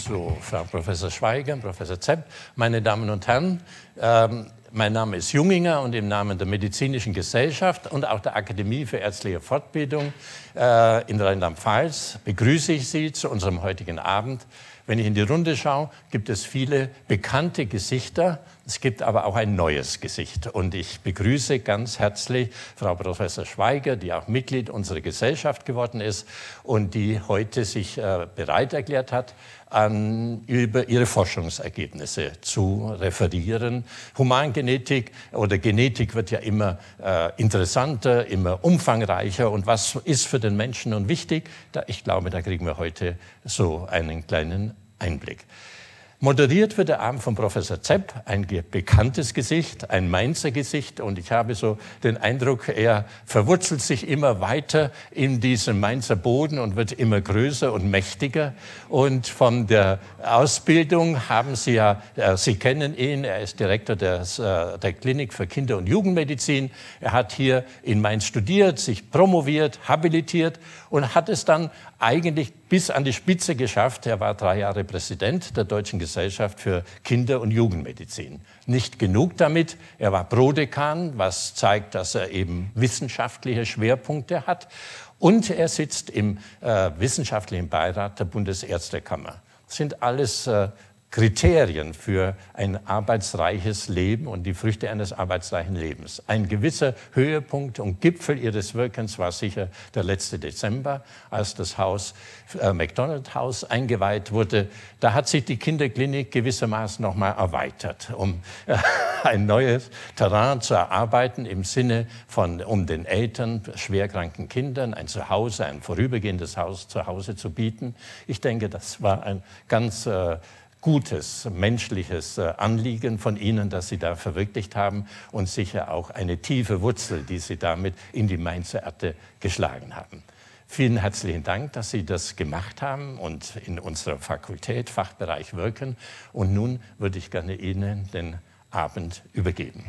zu Frau Professor Schweiger, Professor Zepp, meine Damen und Herren. Mein Name ist Junginger und im Namen der Medizinischen Gesellschaft und auch der Akademie für ärztliche Fortbildung in Rheinland-Pfalz begrüße ich Sie zu unserem heutigen Abend. Wenn ich in die Runde schaue, gibt es viele bekannte Gesichter. Es gibt aber auch ein neues Gesicht. Und ich begrüße ganz herzlich Frau Professor Schweiger, die auch Mitglied unserer Gesellschaft geworden ist und die heute sich bereit erklärt hat, über ihre Forschungsergebnisse zu referieren. Humangenetik oder Genetik wird ja immer interessanter, immer umfangreicher. Und was ist für den Menschen nun wichtig? Ich glaube, da kriegen wir heute so einen kleinen Einblick. Moderiert wird der Abend von Professor Zepp, ein bekanntes Gesicht, ein Mainzer Gesicht. Und ich habe so den Eindruck, er verwurzelt sich immer weiter in diesem Mainzer Boden und wird immer größer und mächtiger. Und von der Ausbildung haben Sie ja, Sie kennen ihn, er ist Direktor der Klinik für Kinder- und Jugendmedizin. Er hat hier in Mainz studiert, sich promoviert, habilitiert und hat es dann eigentlich bis an die Spitze geschafft. Er war 3 Jahre Präsident der Deutschen Gesellschaft für Kinder- und Jugendmedizin. Nicht genug damit, er war Prodekan, was zeigt, dass er eben wissenschaftliche Schwerpunkte hat. Und er sitzt im wissenschaftlichen Beirat der Bundesärztekammer. Das sind alles Kriterien für ein arbeitsreiches Leben und die Früchte eines arbeitsreichen Lebens. Ein gewisser Höhepunkt und Gipfel ihres Wirkens war sicher der letzte Dezember, als das Haus McDonald House eingeweiht wurde. Da hat sich die Kinderklinik gewissermaßen noch mal erweitert, um ein neues Terrain zu erarbeiten im Sinne von, um den Eltern schwerkranken Kindern ein Zuhause, ein vorübergehendes Zuhause zu bieten. Ich denke, das war ein ganz gutes, menschliches Anliegen von Ihnen, das Sie da verwirklicht haben und sicher auch eine tiefe Wurzel, die Sie damit in die Mainzer Erde geschlagen haben. Vielen herzlichen Dank, dass Sie das gemacht haben und in unserer Fakultät, Fachbereich wirken. Und nun würde ich gerne Ihnen den Abend übergeben.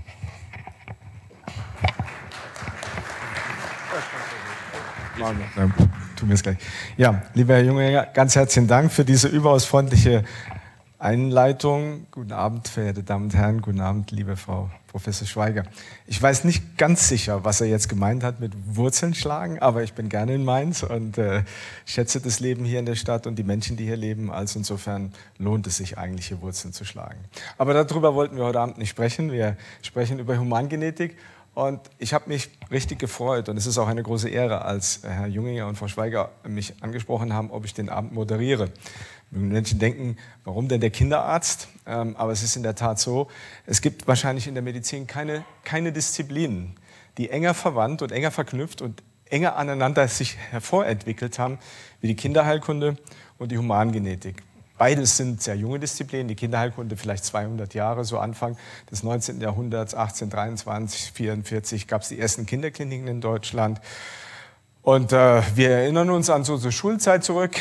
Tun wir es gleich. Ja, lieber Herr Junginger, ganz herzlichen Dank für diese überaus freundliche Einleitung. Guten Abend, verehrte Damen und Herren. Guten Abend, liebe Frau Professor Schweiger. Ich weiß nicht ganz sicher, was er jetzt gemeint hat mit Wurzeln schlagen, aber ich bin gerne in Mainz und schätze das Leben hier in der Stadt und die Menschen, die hier leben. Also insofern lohnt es sich eigentlich, hier Wurzeln zu schlagen. Aber darüber wollten wir heute Abend nicht sprechen. Wir sprechen über Humangenetik. Und ich habe mich richtig gefreut und es ist auch eine große Ehre, als Herr Junginger und Frau Schweiger mich angesprochen haben, ob ich den Abend moderiere. Menschen denken, warum denn der Kinderarzt? Aber es ist in der Tat so, es gibt wahrscheinlich in der Medizin keine Disziplinen, die enger verwandt und enger verknüpft und enger aneinander sich hervorentwickelt haben, wie die Kinderheilkunde und die Humangenetik. Beides sind sehr junge Disziplinen, die Kinderheilkunde vielleicht 200 Jahre, so Anfang des 19. Jahrhunderts, 1823, 1844 gab es die ersten Kinderkliniken in Deutschland. Und wir erinnern uns an so Schulzeit zurück.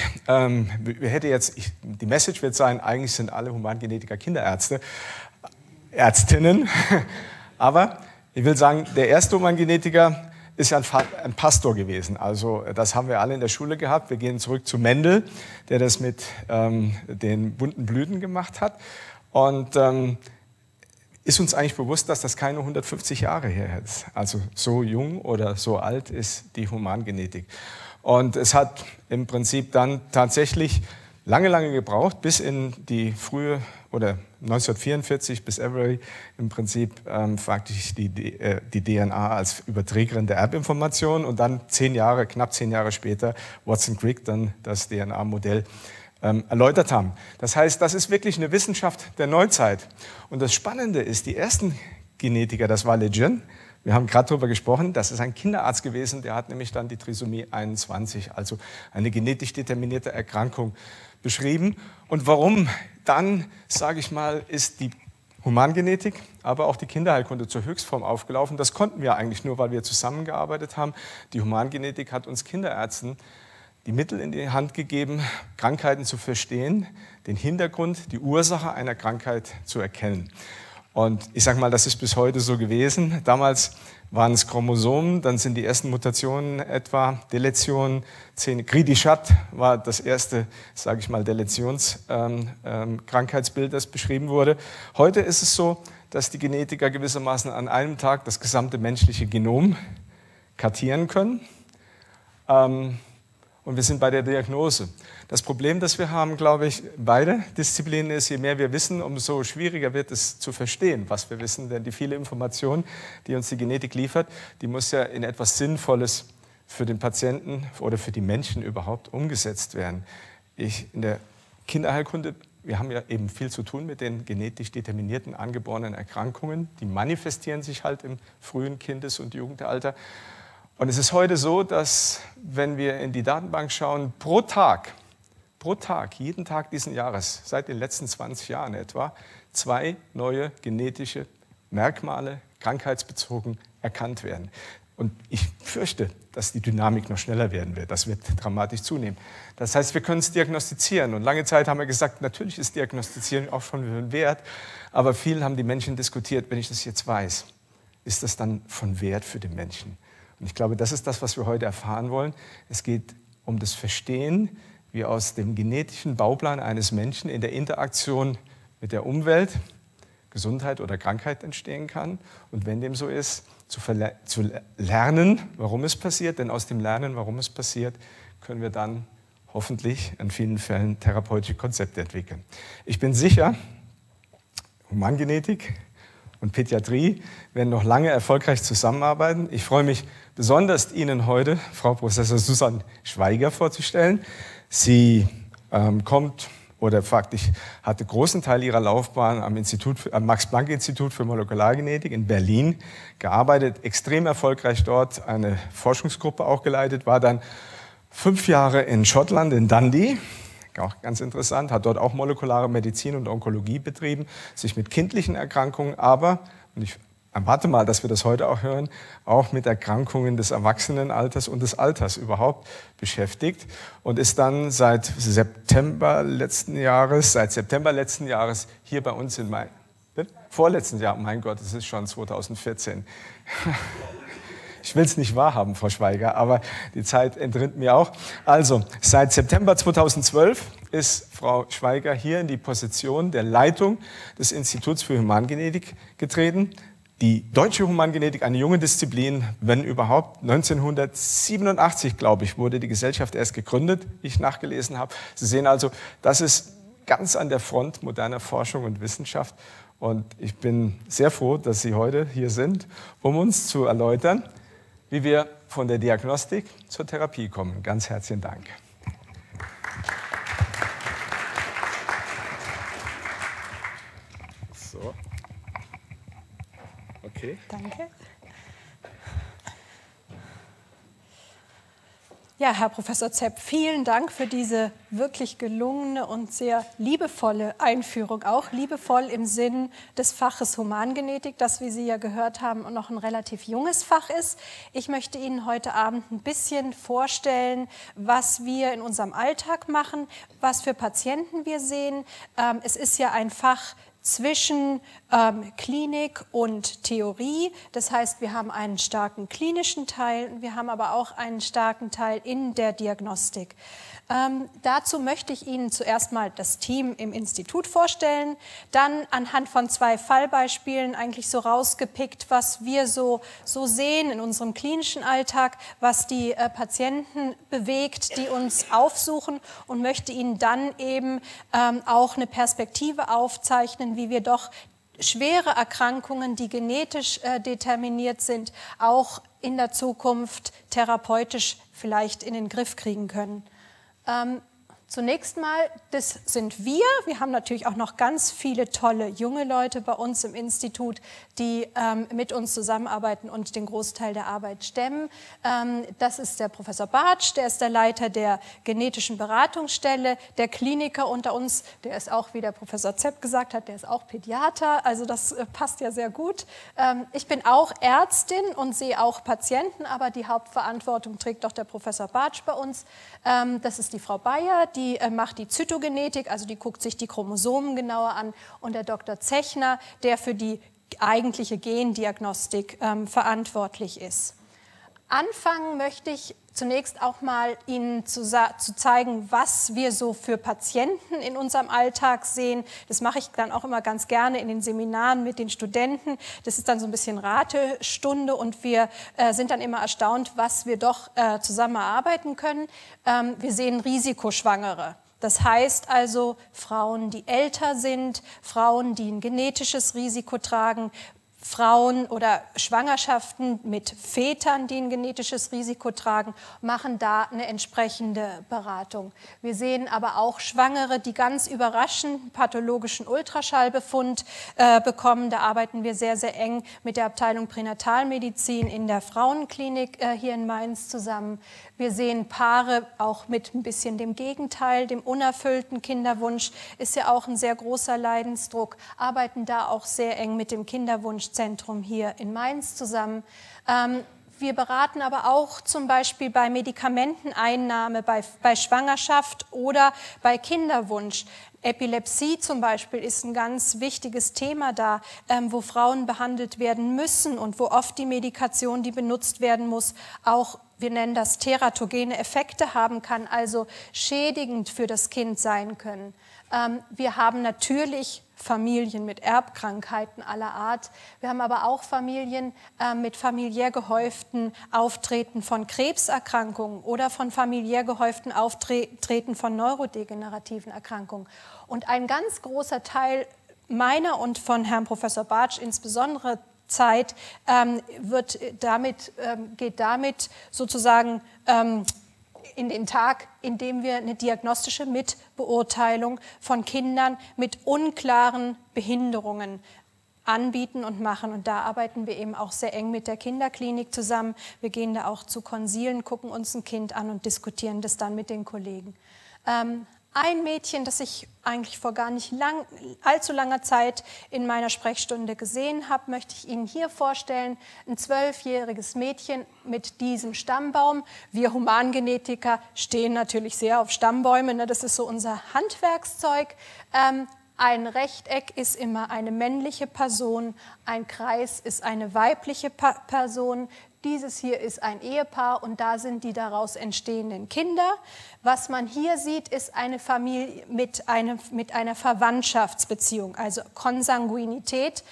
Die Message wird sein, eigentlich sind alle Humangenetiker Kinderärzte, Ärztinnen. Aber ich will sagen, der erste Humangenetiker ist ja ein Pastor gewesen. Also das haben wir alle in der Schule gehabt. Wir gehen zurück zu Mendel, der das mit den bunten Blüten gemacht hat. Und ist uns eigentlich bewusst, dass das keine 150 Jahre her ist. Also so jung oder so alt ist die Humangenetik. Und es hat im Prinzip dann tatsächlich lange gebraucht, bis in die frühe oder 1944 bis Avery im Prinzip faktisch die DNA als Überträgerin der Erbinformation und dann knapp 10 Jahre später Watson-Crick dann das DNA-Modell erläutert haben. Das heißt, das ist wirklich eine Wissenschaft der Neuzeit. Und das Spannende ist, die ersten Genetiker, das war Lejeune, wir haben gerade darüber gesprochen, das ist ein Kinderarzt gewesen, der hat nämlich dann die Trisomie 21, also eine genetisch determinierte Erkrankung, beschrieben. Und warum dann, sage ich mal, ist die Humangenetik, aber auch die Kinderheilkunde zur Höchstform aufgelaufen? Das konnten wir eigentlich nur, weil wir zusammengearbeitet haben. Die Humangenetik hat uns Kinderärzten die Mittel in die Hand gegeben, Krankheiten zu verstehen, den Hintergrund, die Ursache einer Krankheit zu erkennen. Und ich sage mal, das ist bis heute so gewesen. Damals waren es Chromosomen, dann sind die ersten Mutationen etwa Deletionen. Gris-de-Chat war das erste, sage ich mal, Deletionskrankheitsbild, das beschrieben wurde. Heute ist es so, dass die Genetiker gewissermaßen an einem Tag das gesamte menschliche Genom kartieren können. Und wir sind bei der Diagnose. Das Problem, das wir haben, glaube ich, beide Disziplinen ist, je mehr wir wissen, umso schwieriger wird es zu verstehen, was wir wissen. Denn die viele Information, die uns die Genetik liefert, die muss ja in etwas Sinnvolles für den Patienten oder für die Menschen überhaupt umgesetzt werden. In der Kinderheilkunde, wir haben ja eben viel zu tun mit den genetisch determinierten angeborenen Erkrankungen. Die manifestieren sich halt im frühen Kindes- und Jugendalter. Und es ist heute so, dass, wenn wir in die Datenbank schauen, pro Tag, jeden Tag diesen Jahres, seit den letzten 20 Jahren etwa, 2 neue genetische Merkmale krankheitsbezogen erkannt werden. Und ich fürchte, dass die Dynamik noch schneller werden wird. Das wird dramatisch zunehmen. Das heißt, wir können es diagnostizieren. Und lange Zeit haben wir gesagt, natürlich ist Diagnostizieren auch von Wert. Aber viel haben die Menschen diskutiert, wenn ich das jetzt weiß, ist das dann von Wert für den Menschen? Und ich glaube, das ist das, was wir heute erfahren wollen. Es geht um das Verstehen, wie aus dem genetischen Bauplan eines Menschen in der Interaktion mit der Umwelt Gesundheit oder Krankheit entstehen kann. Und wenn dem so ist, zu lernen, warum es passiert. Denn aus dem Lernen, warum es passiert, können wir dann hoffentlich in vielen Fällen therapeutische Konzepte entwickeln. Ich bin sicher, Humangenetik und Pädiatrie werden noch lange erfolgreich zusammenarbeiten. Ich freue mich besonders, Ihnen heute Frau Professor Susanne Schweiger vorzustellen. Sie hatte großen Teil ihrer Laufbahn am Max-Planck-Institut für Molekulargenetik in Berlin gearbeitet, extrem erfolgreich dort, eine Forschungsgruppe auch geleitet, war dann 5 Jahre in Schottland, in Dundee, auch ganz interessant, hat dort auch molekulare Medizin und Onkologie betrieben, sich mit kindlichen Erkrankungen, aber, und ich erwarte mal, dass wir das heute auch hören, auch mit Erkrankungen des Erwachsenenalters und des Alters überhaupt beschäftigt und ist dann seit September letzten Jahres hier bei uns vorletzten Jahr, mein Gott, es ist schon 2014. Ich will es nicht wahrhaben, Frau Schweiger, aber die Zeit entrinnt mir auch. Also, seit September 2012 ist Frau Schweiger hier in die Position der Leitung des Instituts für Humangenetik getreten. Die deutsche Humangenetik, eine junge Disziplin, wenn überhaupt. 1987, glaube ich, wurde die Gesellschaft erst gegründet, wie ich nachgelesen habe. Sie sehen also, das ist ganz an der Front moderner Forschung und Wissenschaft. Und ich bin sehr froh, dass Sie heute hier sind, um uns zu erläutern, wie wir von der Diagnostik zur Therapie kommen. Ganz herzlichen Dank. So. Okay. Danke. Ja, Herr Professor Zepp, vielen Dank für diese wirklich gelungene und sehr liebevolle Einführung, auch liebevoll im Sinn des Faches Humangenetik, das, wie Sie ja gehört haben, noch ein relativ junges Fach ist. Ich möchte Ihnen heute Abend ein bisschen vorstellen, was wir in unserem Alltag machen, was für Patienten wir sehen. Es ist ja ein Fach zwischen Klinik und Theorie. Das heißt, wir haben einen starken klinischen Teil, wir haben aber auch einen starken Teil in der Diagnostik. Dazu möchte ich Ihnen zuerst mal das Team im Institut vorstellen, dann anhand von 2 Fallbeispielen eigentlich so rausgepickt, was wir so sehen in unserem klinischen Alltag, was die Patienten bewegt, die uns aufsuchen, und möchte Ihnen dann eben auch eine Perspektive aufzeichnen, wie wir doch schwere Erkrankungen, die genetisch determiniert sind, auch in der Zukunft therapeutisch vielleicht in den Griff kriegen können. Zunächst mal, das sind wir. Wir haben natürlich auch noch ganz viele tolle junge Leute bei uns im Institut, die mit uns zusammenarbeiten und den Großteil der Arbeit stemmen. Das ist der Professor Bartsch, der ist der Leiter der genetischen Beratungsstelle, der Kliniker unter uns, der ist auch, wie der Professor Zepp gesagt hat, der ist auch Pädiater, also das passt ja sehr gut. Ich bin auch Ärztin und sehe auch Patienten, aber die Hauptverantwortung trägt doch der Professor Bartsch bei uns. Das ist die Frau Bayer, die macht die Zytogenetik, also die guckt sich die Chromosomen genauer an, und der Dr. Zechner, der für die eigentliche Gendiagnostik verantwortlich ist. Anfangen möchte ich zunächst auch mal Ihnen zu zeigen, was wir so für Patienten in unserem Alltag sehen. Das mache ich dann auch immer ganz gerne in den Seminaren mit den Studenten. Das ist dann so ein bisschen Ratestunde und wir sind dann immer erstaunt, was wir doch zusammen erarbeiten können. Wir sehen Risikoschwangere. Das heißt also Frauen, die älter sind, Frauen, die ein genetisches Risiko tragen, Frauen oder Schwangerschaften mit Vätern, die ein genetisches Risiko tragen, machen da eine entsprechende Beratung. Wir sehen aber auch Schwangere, die ganz überraschend pathologischen Ultraschallbefund bekommen. Da arbeiten wir sehr, sehr eng mit der Abteilung Pränatalmedizin in der Frauenklinik hier in Mainz zusammen. Wir sehen Paare auch mit ein bisschen dem Gegenteil, dem unerfüllten Kinderwunsch, ist ja auch ein sehr großer Leidensdruck, arbeiten da auch sehr eng mit dem Kinderwunschzentrum hier in Mainz zusammen. Wir beraten aber auch zum Beispiel bei Medikamenteneinnahme, bei Schwangerschaft oder bei Kinderwunsch. Epilepsie zum Beispiel ist ein ganz wichtiges Thema da, wo Frauen behandelt werden müssen und wo oft die Medikation, die benutzt werden muss, auch, wir nennen das, teratogene Effekte haben kann, also schädigend für das Kind sein können. Wir haben natürlich Familien mit Erbkrankheiten aller Art. Wir haben aber auch Familien mit familiär gehäuften Auftreten von Krebserkrankungen oder von familiär gehäuften Auftreten von neurodegenerativen Erkrankungen. Und ein ganz großer Teil meiner und von Herrn Professor Bartsch insbesondere Zeit geht damit sozusagen in den Tag, in dem wir eine diagnostische Mitbeurteilung von Kindern mit unklaren Behinderungen anbieten und machen. Und da arbeiten wir eben auch sehr eng mit der Kinderklinik zusammen. Wir gehen da auch zu Konsilen, gucken uns ein Kind an und diskutieren das dann mit den Kollegen. Ein Mädchen, das ich eigentlich vor gar nicht allzu langer Zeit in meiner Sprechstunde gesehen habe, möchte ich Ihnen hier vorstellen. Ein 12-jähriges Mädchen mit diesem Stammbaum. Wir Humangenetiker stehen natürlich sehr auf Stammbäume, ne? Das ist so unser Handwerkszeug. Ein Rechteck ist immer eine männliche Person, ein Kreis ist eine weibliche Person. Dieses hier ist ein Ehepaar und da sind die daraus entstehenden Kinder. Was man hier sieht, ist eine Familie mit einer Verwandtschaftsbeziehung, also Konsanguinität.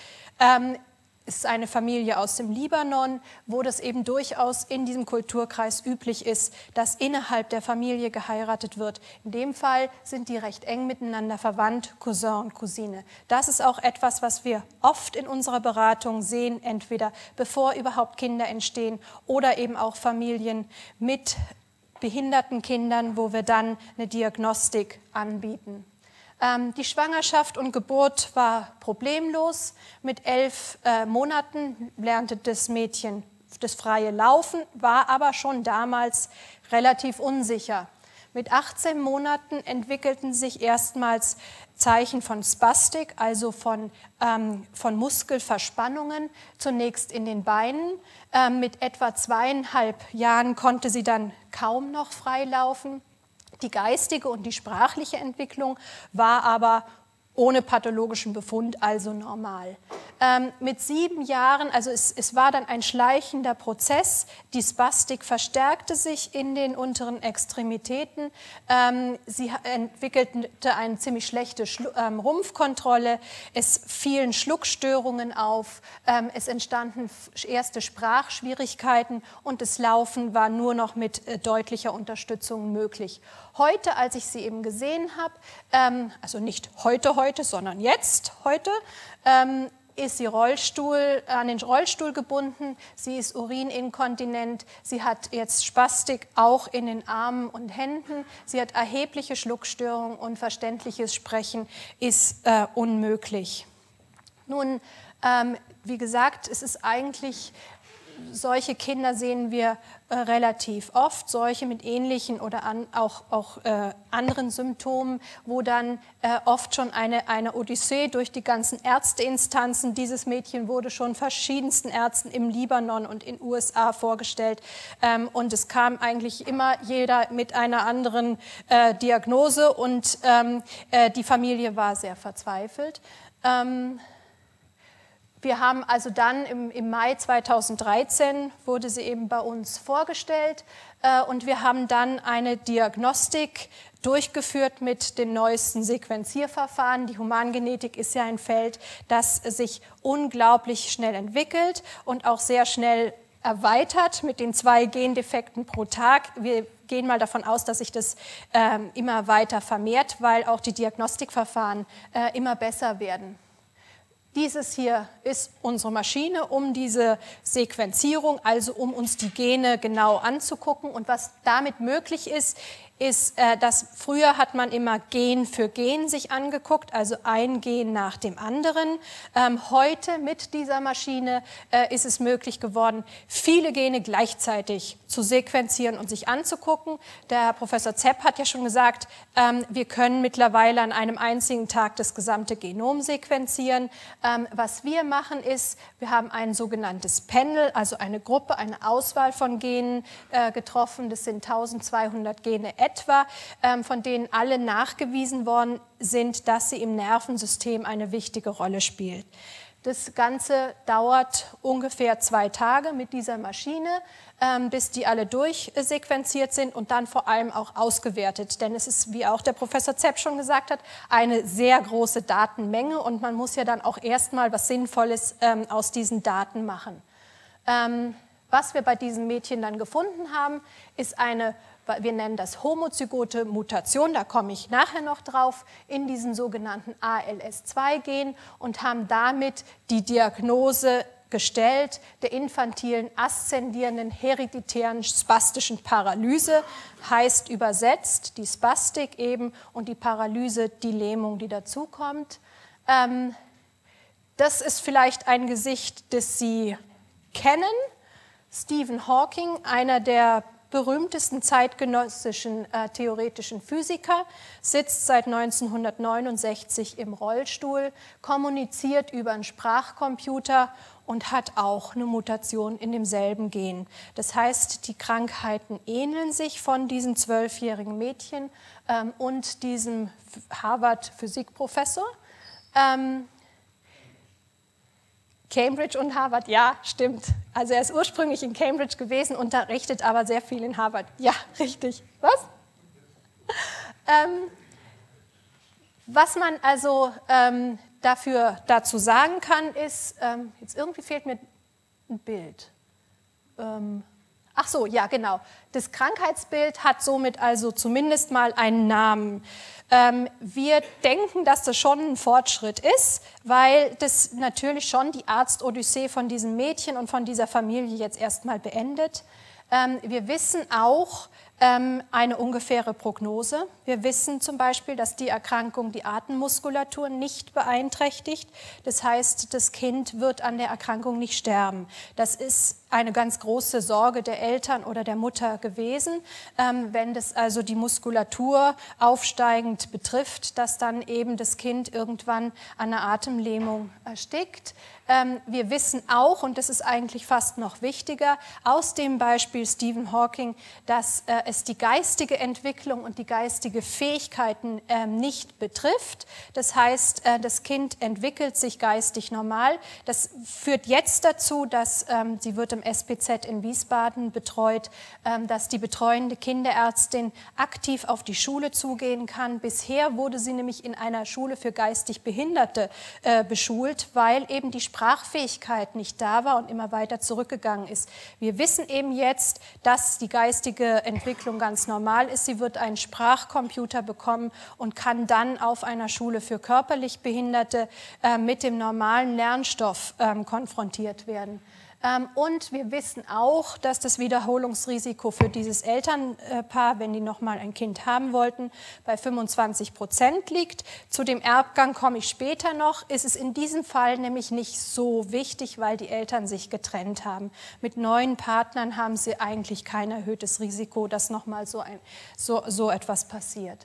Ist eine Familie aus dem Libanon, wo das eben durchaus in diesem Kulturkreis üblich ist, dass innerhalb der Familie geheiratet wird. In dem Fall sind die recht eng miteinander verwandt, Cousin und Cousine. Das ist auch etwas, was wir oft in unserer Beratung sehen, entweder bevor überhaupt Kinder entstehen oder eben auch Familien mit behinderten Kindern, wo wir dann eine Diagnostik anbieten. Die Schwangerschaft und Geburt war problemlos. Mit 11 Monaten lernte das Mädchen das freie Laufen, war aber schon damals relativ unsicher. Mit 18 Monaten entwickelten sich erstmals Zeichen von Spastik, also von Muskelverspannungen, zunächst in den Beinen. Mit etwa 2,5 Jahren konnte sie dann kaum noch frei laufen. Die geistige und die sprachliche Entwicklung war aber ohne pathologischen Befund, also normal. Mit 7 Jahren, also es war dann ein schleichender Prozess, die Spastik verstärkte sich in den unteren Extremitäten, sie entwickelte eine ziemlich schlechte Rumpfkontrolle, es fielen Schluckstörungen auf, es entstanden erste Sprachschwierigkeiten und das Laufen war nur noch mit deutlicher Unterstützung möglich. Heute, als ich sie eben gesehen habe, also nicht heute, sondern jetzt, heute, ist sie an den Rollstuhl gebunden, sie ist urininkontinent, sie hat jetzt Spastik auch in den Armen und Händen, sie hat erhebliche Schluckstörungen und verständliches Sprechen ist unmöglich. Nun, wie gesagt, es ist eigentlich solche Kinder sehen wir relativ oft, solche mit ähnlichen oder auch anderen Symptomen, wo dann oft schon eine Odyssee durch die ganzen Ärzteinstanzen, dieses Mädchen wurde schon verschiedensten Ärzten im Libanon und in den USA vorgestellt, und es kam eigentlich immer jeder mit einer anderen Diagnose, und die Familie war sehr verzweifelt. Wir haben also dann im Mai 2013 wurde sie eben bei uns vorgestellt, und wir haben dann eine Diagnostik durchgeführt mit den neuesten Sequenzierverfahren. Die Humangenetik ist ja ein Feld, das sich unglaublich schnell entwickelt und auch sehr schnell erweitert mit den 2 Gendefekten pro Tag. Wir gehen mal davon aus, dass sich das immer weiter vermehrt, weil auch die Diagnostikverfahren immer besser werden. Dieses hier ist unsere Maschine, um diese Sequenzierung, also um uns die Gene genau anzugucken. Und was damit möglich ist, dass früher hat man immer Gen für Gen sich angeguckt, also ein Gen nach dem anderen. Heute mit dieser Maschine ist es möglich geworden, viele Gene gleichzeitig zu sequenzieren und sich anzugucken. Der Herr Professor Zepp hat ja schon gesagt, wir können mittlerweile an einem einzigen Tag das gesamte Genom sequenzieren. Was wir machen ist, wir haben ein sogenanntes Panel, also eine Gruppe, eine Auswahl von Genen getroffen. Das sind 1200 Gene etwa, von denen alle nachgewiesen worden sind, dass sie im Nervensystem eine wichtige Rolle spielen. Das Ganze dauert ungefähr 2 Tage mit dieser Maschine, bis die alle durchsequenziert sind und dann vor allem auch ausgewertet. Denn es ist, wie auch der Professor Zepp schon gesagt hat, eine sehr große Datenmenge, und man muss ja dann auch erstmal was Sinnvolles aus diesen Daten machen. Was wir bei diesen Mädchen dann gefunden haben, ist eine, wir nennen das homozygote Mutation, da komme ich nachher noch drauf, in diesem sogenannten ALS2-Gen, und haben damit die Diagnose gestellt der infantilen aszendierenden hereditären spastischen Paralyse, heißt übersetzt die Spastik eben und die Paralyse die Lähmung, die dazukommt. Das ist vielleicht ein Gesicht, das Sie kennen. Stephen Hawking, einer der berühmtesten zeitgenössischen theoretischen Physiker, sitzt seit 1969 im Rollstuhl, kommuniziert über einen Sprachcomputer und hat auch eine Mutation in demselben Gen. Das heißt, die Krankheiten ähneln sich von diesem 12-jährigen Mädchen und diesem Harvard-Physikprofessor. Cambridge und Harvard, ja, stimmt. Also er ist ursprünglich in Cambridge gewesen, unterrichtet aber sehr viel in Harvard. Ja, richtig. Was? Was man also dazu sagen kann, ist, jetzt irgendwie fehlt mir ein Bild. Ach so, ja, genau. Das Krankheitsbild hat somit also zumindest mal einen Namen. Wir denken, dass das schon ein Fortschritt ist, weil das natürlich schon die Arztodyssee von diesem Mädchen und von dieser Familie jetzt erstmal beendet. Wir wissen auch eine ungefähre Prognose. Wir wissen zum Beispiel, dass die Erkrankung die Atemmuskulatur nicht beeinträchtigt. Das heißt, das Kind wird an der Erkrankung nicht sterben. Das ist eine ganz große Sorge der Eltern oder der Mutter gewesen, wenn das also die Muskulatur aufsteigend betrifft, dass dann eben das Kind irgendwann an einer Atemlähmung erstickt. Wir wissen auch, und das ist eigentlich fast noch wichtiger, aus dem Beispiel Stephen Hawking, dass es die geistige Entwicklung und die geistige Fähigkeiten nicht betrifft. Das heißt, das Kind entwickelt sich geistig normal. Das führt jetzt dazu, dass sie wird im SPZ in Wiesbaden betreut, dass die betreuende Kinderärztin aktiv auf die Schule zugehen kann. Bisher wurde sie nämlich in einer Schule für geistig Behinderte beschult, weil eben die Sprachfähigkeit nicht da war und immer weiter zurückgegangen ist. Wir wissen eben jetzt, dass die geistige Entwicklung ganz normal ist. Sie wird einen Sprachcomputer bekommen und kann dann auf einer Schule für körperlich Behinderte mit dem normalen Lernstoff konfrontiert werden. Und wir wissen auch, dass das Wiederholungsrisiko für dieses Elternpaar, wenn die nochmal ein Kind haben wollten, bei 25% liegt. Zu dem Erbgang komme ich später noch. Ist es in diesem Fall nämlich nicht so wichtig, weil die Eltern sich getrennt haben. Mit neuen Partnern haben sie eigentlich kein erhöhtes Risiko, dass nochmal so etwas passiert.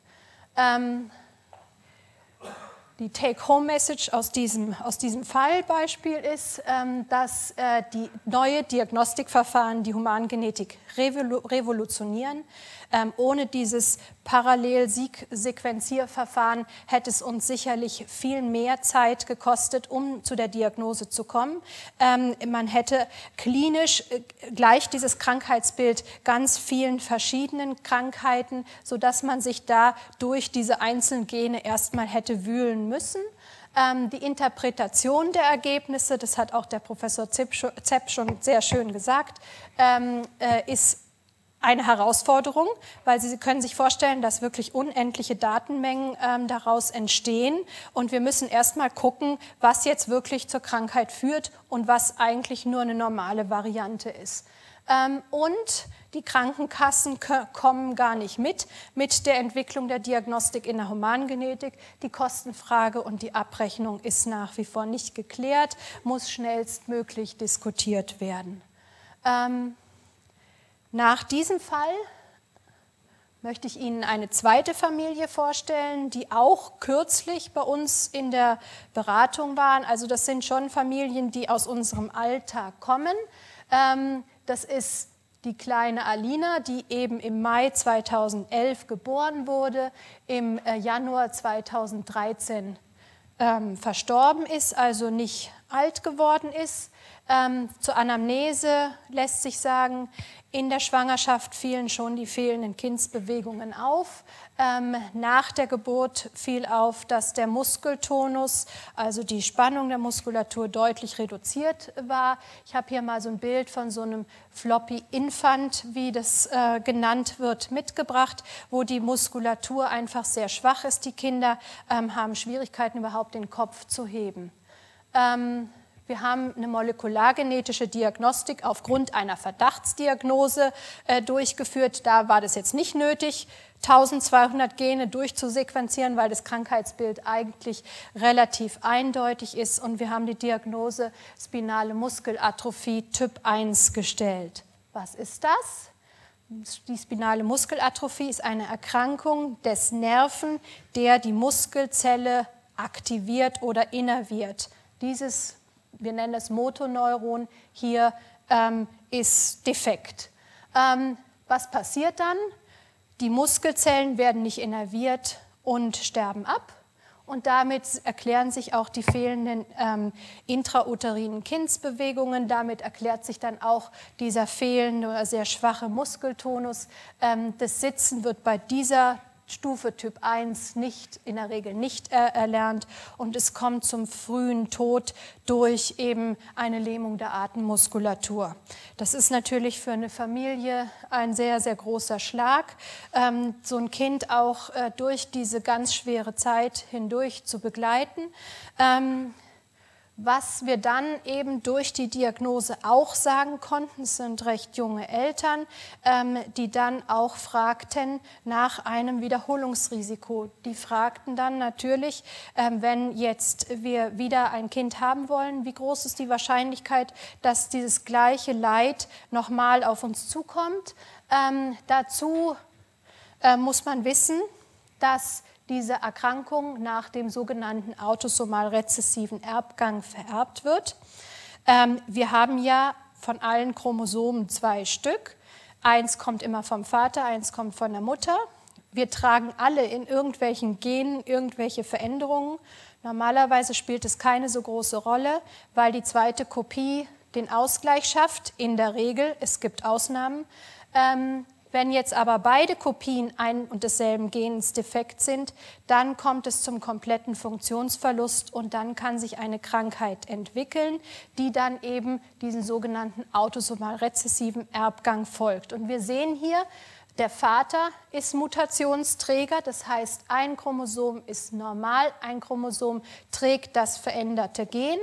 Die Take-Home-Message aus diesem Fallbeispiel ist, dass die neue Diagnostikverfahren die Humangenetik revolutionieren. Ohne dieses Parallel-Sequenzierverfahren hätte es uns sicherlich viel mehr Zeit gekostet, um zu der Diagnose zu kommen. Man hätte klinisch gleich dieses Krankheitsbild ganz vielen verschiedenen Krankheiten, sodass man sich da durch diese einzelnen Gene erstmal hätte wühlen müssen. Die Interpretation der Ergebnisse, das hat auch der Professor Zepp schon sehr schön gesagt, ist eine Herausforderung, weil Sie können sich vorstellen, dass wirklich unendliche Datenmengen daraus entstehen. Und wir müssen erst mal gucken, was jetzt wirklich zur Krankheit führt und was eigentlich nur eine normale Variante ist. Und die Krankenkassen kommen gar nicht mit der Entwicklung der Diagnostik in der Humangenetik. Die Kostenfrage und die Abrechnung ist nach wie vor nicht geklärt, muss schnellstmöglich diskutiert werden. Nach diesem Fall möchte ich Ihnen eine zweite Familie vorstellen, die auch kürzlich bei uns in der Beratung waren. Also das sind schon Familien, die aus unserem Alltag kommen. Das ist die kleine Alina, die eben im Mai 2011 geboren wurde, im Januar 2013 verstorben ist, also nicht alt geworden ist. Zur Anamnese lässt sich sagen, in der Schwangerschaft fielen schon die fehlenden Kindsbewegungen auf. Nach der Geburt fiel auf, dass der Muskeltonus, also die Spannung der Muskulatur, deutlich reduziert war. Ich habe hier mal so ein Bild von so einem Floppy Infant, wie das genannt wird, mitgebracht, wo die Muskulatur einfach sehr schwach ist. Die Kinder haben Schwierigkeiten, überhaupt den Kopf zu heben. Wir haben eine molekulargenetische Diagnostik aufgrund einer Verdachtsdiagnose durchgeführt. Da war das jetzt nicht nötig, 1200 Gene durchzusequenzieren, weil das Krankheitsbild eigentlich relativ eindeutig ist. Und wir haben die Diagnose spinale Muskelatrophie Typ 1 gestellt. Was ist das? Die spinale Muskelatrophie ist eine Erkrankung des Nerven, der die Muskelzelle aktiviert oder innerviert. Wir nennen es Motoneuron, hier ist defekt. Was passiert dann? Die Muskelzellen werden nicht innerviert und sterben ab. Und damit erklären sich auch die fehlenden intrauterinen Kindsbewegungen. Damit erklärt sich dann auch dieser fehlende oder sehr schwache Muskeltonus. Das Sitzen wird bei dieser Stufe Typ 1 in der Regel nicht erlernt und es kommt zum frühen Tod durch eben eine Lähmung der Atemmuskulatur. Das ist natürlich für eine Familie ein sehr, sehr großer Schlag, so ein Kind auch durch diese ganz schwere Zeit hindurch zu begleiten. Was wir dann eben durch die Diagnose auch sagen konnten, es sind recht junge Eltern, die dann auch fragten nach einem Wiederholungsrisiko. Die fragten dann natürlich, wenn jetzt wir wieder ein Kind haben wollen, wie groß ist die Wahrscheinlichkeit, dass dieses gleiche Leid nochmal auf uns zukommt. Dazu muss man wissen, dass diese Erkrankung nach dem sogenannten autosomal rezessiven Erbgang vererbt wird. Wir haben ja von allen Chromosomen 2 Stück. Eins kommt immer vom Vater, eins kommt von der Mutter. Wir tragen alle in irgendwelchen Genen irgendwelche Veränderungen. Normalerweise spielt es keine so große Rolle, weil die zweite Kopie den Ausgleich schafft, in der Regel. Es gibt Ausnahmen. Wenn jetzt aber beide Kopien ein und desselben Gens defekt sind, dann kommt es zum kompletten Funktionsverlust und dann kann sich eine Krankheit entwickeln, die dann eben diesen sogenannten autosomal rezessiven Erbgang folgt. Und wir sehen hier, der Vater ist Mutationsträger, das heißt, ein Chromosom ist normal, ein Chromosom trägt das veränderte Gen.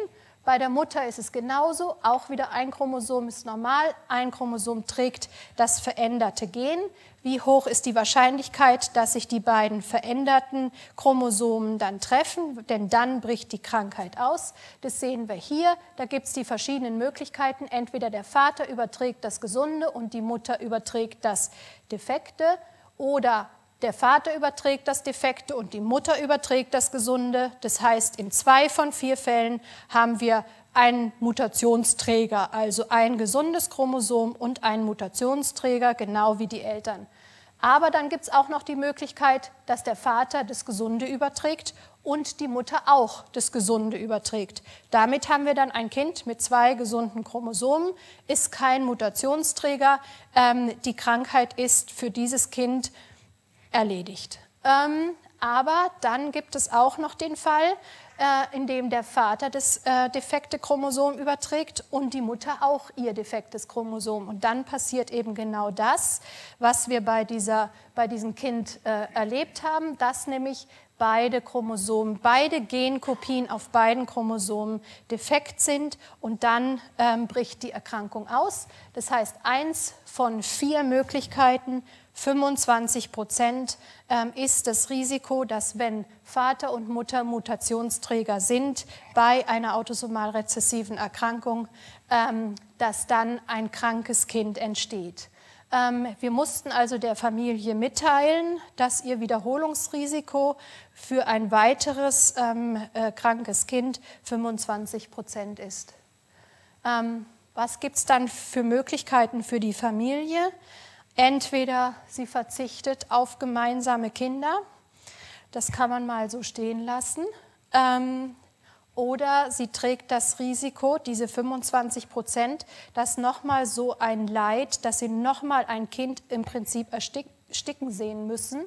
Bei der Mutter ist es genauso, auch wieder ein Chromosom ist normal, ein Chromosom trägt das veränderte Gen. Wie hoch ist die Wahrscheinlichkeit, dass sich die beiden veränderten Chromosomen dann treffen, denn dann bricht die Krankheit aus. Das sehen wir hier, da gibt es die verschiedenen Möglichkeiten, entweder der Vater überträgt das Gesunde und die Mutter überträgt das Defekte oder der Vater überträgt das Defekte und die Mutter überträgt das Gesunde. Das heißt, in 2 von 4 Fällen haben wir einen Mutationsträger, also ein gesundes Chromosom und einen Mutationsträger, genau wie die Eltern. Aber dann gibt es auch noch die Möglichkeit, dass der Vater das Gesunde überträgt und die Mutter auch das Gesunde überträgt. Damit haben wir dann ein Kind mit 2 gesunden Chromosomen, ist kein Mutationsträger. Die Krankheit ist für dieses Kind erledigt. Aber dann gibt es auch noch den Fall, in dem der Vater das defekte Chromosom überträgt und die Mutter auch ihr defektes Chromosom. Und dann passiert eben genau das, was wir bei diesem Kind erlebt haben, dass nämlich beide Chromosomen, beide Genkopien auf beiden Chromosomen defekt sind und dann bricht die Erkrankung aus. Das heißt, 1 von 4 Möglichkeiten, 25% ist das Risiko, dass wenn Vater und Mutter Mutationsträger sind bei einer autosomal rezessiven Erkrankung, dass dann ein krankes Kind entsteht. Wir mussten also der Familie mitteilen, dass ihr Wiederholungsrisiko für ein weiteres krankes Kind 25% ist. Was gibt es dann für Möglichkeiten für die Familie? Entweder sie verzichtet auf gemeinsame Kinder, das kann man mal so stehen lassen, oder sie trägt das Risiko, diese 25%, dass nochmal so ein Leid, dass sie nochmal ein Kind im Prinzip ersticken sehen müssen.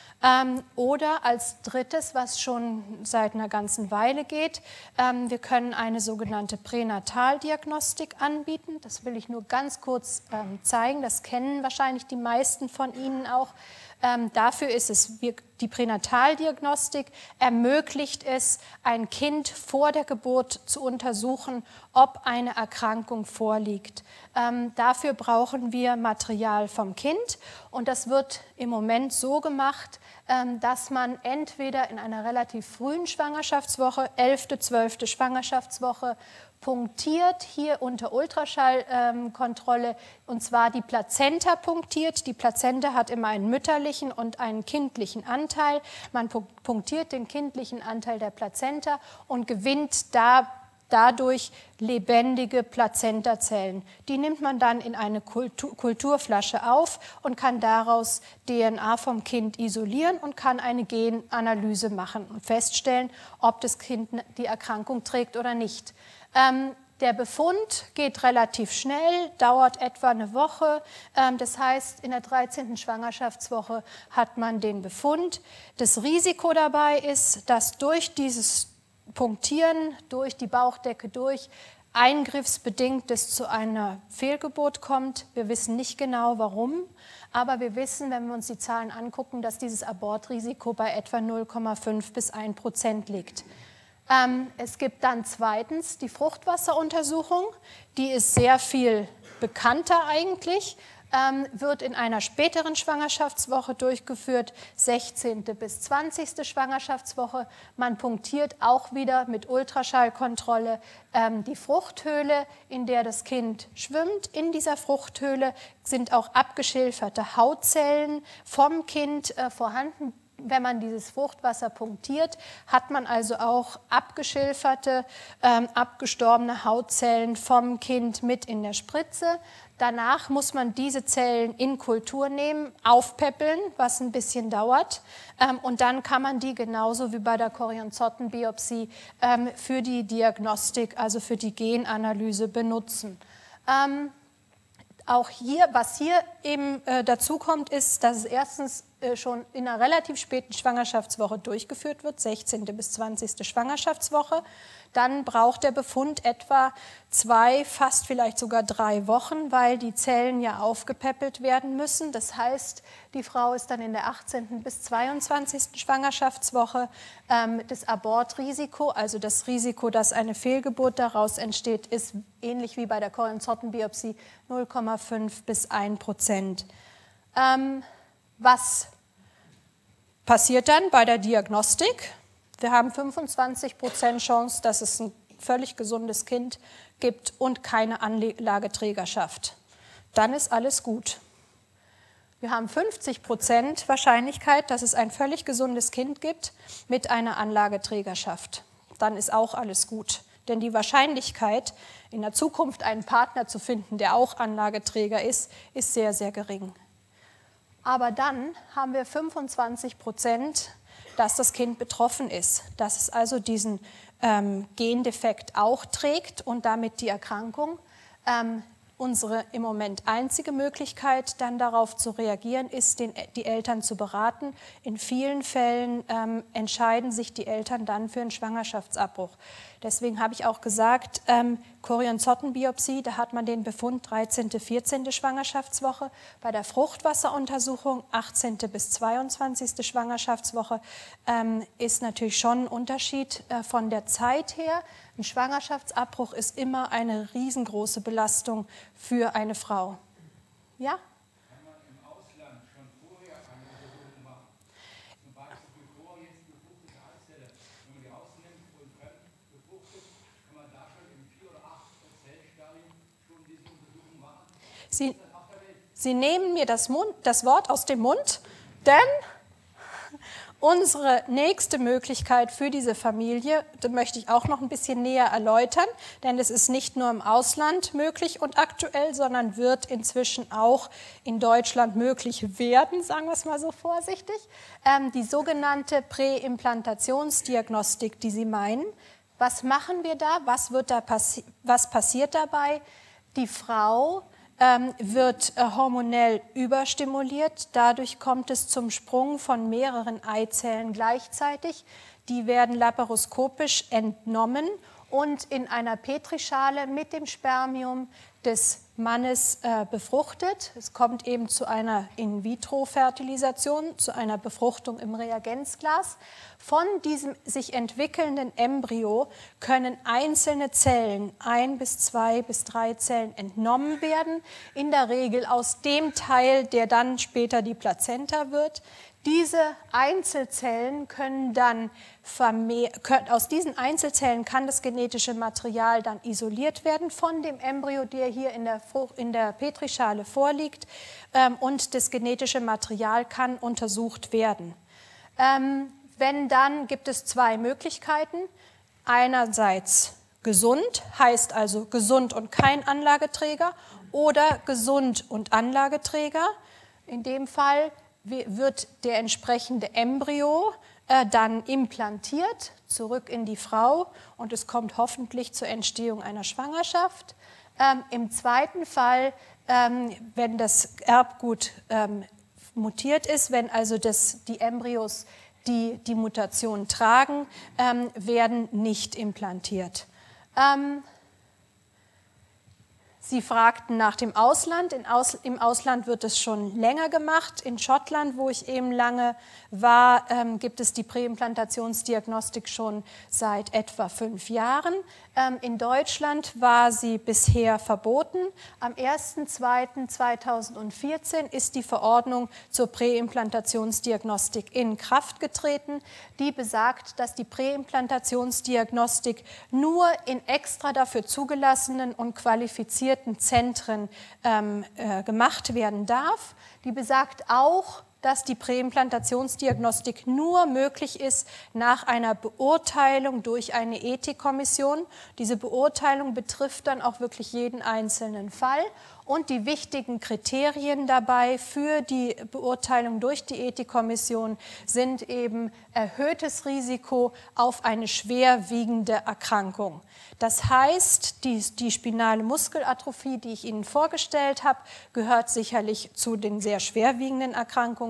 Oder als drittes, was schon seit einer ganzen Weile geht, wir können eine sogenannte Pränataldiagnostik anbieten. Das will ich nur ganz kurz zeigen. Das kennen wahrscheinlich die meisten von Ihnen auch. Dafür ist es, die Pränataldiagnostik ermöglicht es, ein Kind vor der Geburt zu untersuchen, ob eine Erkrankung vorliegt. Dafür brauchen wir Material vom Kind und das wird im Moment so gemacht, dass man entweder in einer relativ frühen Schwangerschaftswoche, 11., 12. Schwangerschaftswoche, punktiert, hier unter Ultraschallkontrolle, und zwar die Plazenta punktiert. Die Plazenta hat immer einen mütterlichen und einen kindlichen Anteil. Man punktiert den kindlichen Anteil der Plazenta und gewinnt dadurch lebendige Plazentazellen. Die nimmt man dann in eine Kulturflasche auf und kann daraus DNA vom Kind isolieren und kann eine Genanalyse machen und feststellen, ob das Kind die Erkrankung trägt oder nicht. Der Befund geht relativ schnell, dauert etwa eine Woche. Das heißt, in der 13. Schwangerschaftswoche hat man den Befund. Das Risiko dabei ist, dass durch dieses Punktieren, durch die Bauchdecke durch, eingriffsbedingt es zu einer Fehlgeburt kommt. Wir wissen nicht genau, warum, aber wir wissen, wenn wir uns die Zahlen angucken, dass dieses Abortrisiko bei etwa 0,5 bis 1% liegt. Es gibt dann zweitens die Fruchtwasseruntersuchung, die ist sehr viel bekannter eigentlich, wird in einer späteren Schwangerschaftswoche durchgeführt, 16. bis 20. Schwangerschaftswoche. Man punktiert auch wieder mit Ultraschallkontrolle die Fruchthöhle, in der das Kind schwimmt. In dieser Fruchthöhle sind auch abgeschilferte Hautzellen vom Kind vorhanden. Wenn man dieses Fruchtwasser punktiert, hat man also auch abgeschilferte, abgestorbene Hautzellen vom Kind mit in der Spritze. Danach muss man diese Zellen in Kultur nehmen, aufpäppeln, was ein bisschen dauert. Und dann kann man die genauso wie bei der Chorionzottenbiopsie für die Diagnostik, also für die Genanalyse benutzen. Auch hier, was hier eben dazu kommt, ist, dass es erstens schon in einer relativ späten Schwangerschaftswoche durchgeführt wird, 16. bis 20. Schwangerschaftswoche, dann braucht der Befund etwa 2, fast vielleicht sogar 3 Wochen, weil die Zellen ja aufgepäppelt werden müssen. Das heißt, die Frau ist dann in der 18. bis 22. Schwangerschaftswoche. Das Abortrisiko, also das Risiko, dass eine Fehlgeburt daraus entsteht, ist ähnlich wie bei der Korionzottenbiopsie 0,5 bis 1%. Was passiert dann bei der Diagnostik? Wir haben 25% Chance, dass es ein völlig gesundes Kind gibt und keine Anlageträgerschaft. Dann ist alles gut. Wir haben 50% Wahrscheinlichkeit, dass es ein völlig gesundes Kind gibt mit einer Anlageträgerschaft. Dann ist auch alles gut. Denn die Wahrscheinlichkeit, in der Zukunft einen Partner zu finden, der auch Anlageträger ist sehr, sehr gering. Aber dann haben wir 25%, dass das Kind betroffen ist, dass es also diesen Gendefekt auch trägt und damit die Erkrankung. Unsere im Moment einzige Möglichkeit, dann darauf zu reagieren, ist, die Eltern zu beraten. In vielen Fällen entscheiden sich die Eltern dann für einen Schwangerschaftsabbruch. Deswegen habe ich auch gesagt, Korionzottenbiopsie, da hat man den Befund 13., 14. Schwangerschaftswoche. Bei der Fruchtwasseruntersuchung 18. bis 22. Schwangerschaftswoche ist natürlich schon ein Unterschied von der Zeit her. Ein Schwangerschaftsabbruch ist immer eine riesengroße Belastung für eine Frau. Ja? Kann man im Ausland schon vorher eine Untersuchung machen? Zum Beispiel bevor jetzt befruchtete Eizelle, wenn man die rausnimmt und fremd befruchtet, kann man da schon im 4- oder 8-Zellstadium schon diese Untersuchung machen? Sie nehmen mir das Wort aus dem Mund, denn unsere nächste Möglichkeit für diese Familie, das möchte ich auch noch ein bisschen näher erläutern, denn es ist nicht nur im Ausland möglich und aktuell, sondern wird inzwischen auch in Deutschland möglich werden, sagen wir es mal so vorsichtig, die sogenannte Präimplantationsdiagnostik, die Sie meinen. Was machen wir da? Was passiert dabei? Die Frau wird hormonell überstimuliert. Dadurch kommt es zum Sprung von mehreren Eizellen gleichzeitig. Die werden laparoskopisch entnommen und in einer Petrischale mit dem Spermium des Mannes befruchtet. Es kommt eben zu einer In-vitro-Fertilisation, zu einer Befruchtung im Reagenzglas. Von diesem sich entwickelnden Embryo können einzelne Zellen, 1 bis 2 bis 3 Zellen, entnommen werden, in der Regel aus dem Teil, der dann später die Plazenta wird. Diese Einzelzellen können dann aus diesen Einzelzellen kann das genetische Material dann isoliert werden von dem Embryo, der hier in der Petrischale vorliegt, und das genetische Material kann untersucht werden. Dann gibt es 2 Möglichkeiten. Einerseits gesund, heißt also gesund und kein Anlageträger, oder gesund und Anlageträger. In dem Fall wird der entsprechende Embryo dann implantiert, zurück in die Frau, und es kommt hoffentlich zur Entstehung einer Schwangerschaft. Im zweiten Fall, wenn das Erbgut mutiert ist, wenn also die Embryos die Mutation tragen, werden nicht implantiert. Sie fragten nach dem Ausland. Im Ausland wird es schon länger gemacht. In Schottland, wo ich eben lange war, gibt es die Präimplantationsdiagnostik schon seit etwa 5 Jahren. In Deutschland war sie bisher verboten. Am 01.02.2014 ist die Verordnung zur Präimplantationsdiagnostik in Kraft getreten. Die besagt, dass die Präimplantationsdiagnostik nur in extra dafür zugelassenen und qualifizierten Zentren gemacht werden darf. Die besagt auch, dass die Präimplantationsdiagnostik nur möglich ist nach einer Beurteilung durch eine Ethikkommission. Diese Beurteilung betrifft dann auch wirklich jeden einzelnen Fall. Und die wichtigen Kriterien dabei für die Beurteilung durch die Ethikkommission sind eben erhöhtes Risiko auf eine schwerwiegende Erkrankung. Das heißt, die spinale Muskelatrophie, die ich Ihnen vorgestellt habe, gehört sicherlich zu den sehr schwerwiegenden Erkrankungen.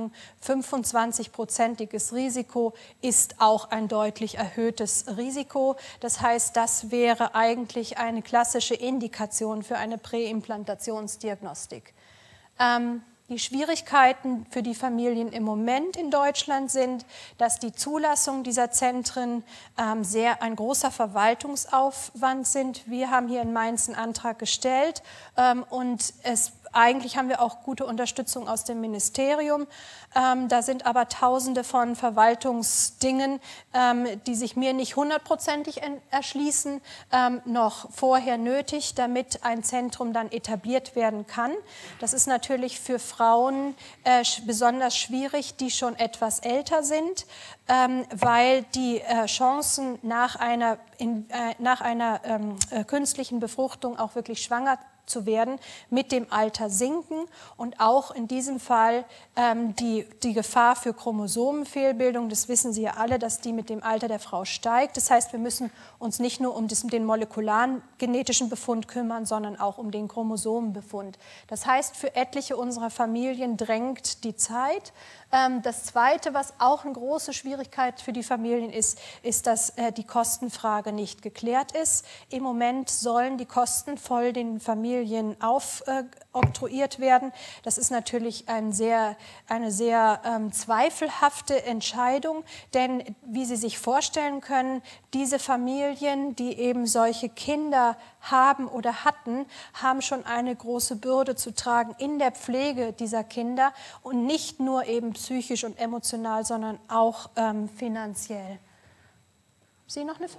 sagen, 25-prozentiges Risiko ist auch ein deutlich erhöhtes Risiko. Das heißt, das wäre eigentlich eine klassische Indikation für eine Präimplantationsdiagnostik. Die Schwierigkeiten für die Familien im Moment in Deutschland sind, dass die Zulassung dieser Zentren ein großer Verwaltungsaufwand sind. Wir haben hier in Mainz einen Antrag gestellt und eigentlich haben wir auch gute Unterstützung aus dem Ministerium. Da sind aber Tausende von Verwaltungsdingen, die sich mir nicht hundertprozentig erschließen, noch vorher nötig, damit ein Zentrum dann etabliert werden kann. Das ist natürlich für Frauen besonders schwierig, die schon etwas älter sind, weil die Chancen nach einer künstlichen Befruchtung auch wirklich schwanger zu werden, mit dem Alter sinken und auch in diesem Fall die Gefahr für Chromosomenfehlbildung, das wissen Sie ja alle, dass die mit dem Alter der Frau steigt. Das heißt, wir müssen uns nicht nur um den molekularen genetischen Befund kümmern, sondern auch um den Chromosomenbefund. Das heißt, für etliche unserer Familien drängt die Zeit. Das Zweite, was auch eine große Schwierigkeit für die Familien ist, ist, dass die Kostenfrage nicht geklärt ist. Im Moment sollen die Kosten voll den Familien aufoktroyiert werden. Das ist natürlich eine sehr zweifelhafte Entscheidung, denn wie Sie sich vorstellen können, diese Familien, die eben solche Kinder haben oder hatten, haben schon eine große Bürde zu tragen in der Pflege dieser Kinder und nicht nur eben psychisch und emotional, sondern auch finanziell. Haben Sie noch eine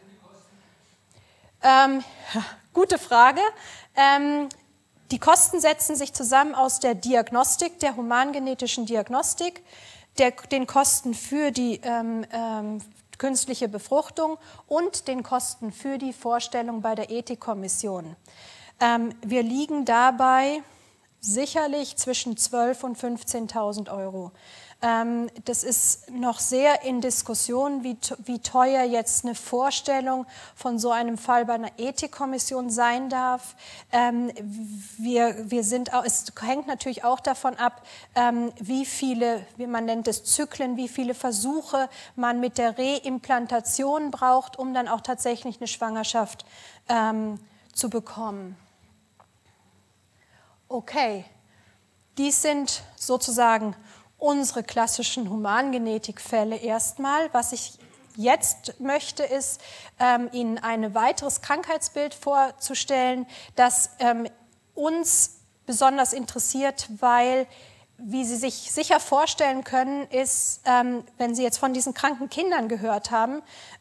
Frage? Gute Frage. Die Kosten setzen sich zusammen aus der Diagnostik, der humangenetischen Diagnostik, den Kosten für die künstliche Befruchtung und den Kosten für die Vorstellung bei der Ethikkommission. Wir liegen dabei sicherlich zwischen 12.000 und 15.000 Euro. Das ist noch sehr in Diskussion, wie teuer jetzt eine Vorstellung von so einem Fall bei einer Ethikkommission sein darf. Es hängt natürlich auch davon ab, wie viele, wie man nennt es Zyklen, wie viele Versuche man mit der Reimplantation braucht, um dann auch tatsächlich eine Schwangerschaft zu bekommen. Okay, dies sind sozusagen unsere klassischen Humangenetikfälle erstmal. Was ich jetzt möchte, ist, Ihnen ein weiteres Krankheitsbild vorzustellen, das uns besonders interessiert, weil, wie Sie sich sicher vorstellen können, ist, wenn Sie jetzt von diesen kranken Kindern gehört haben,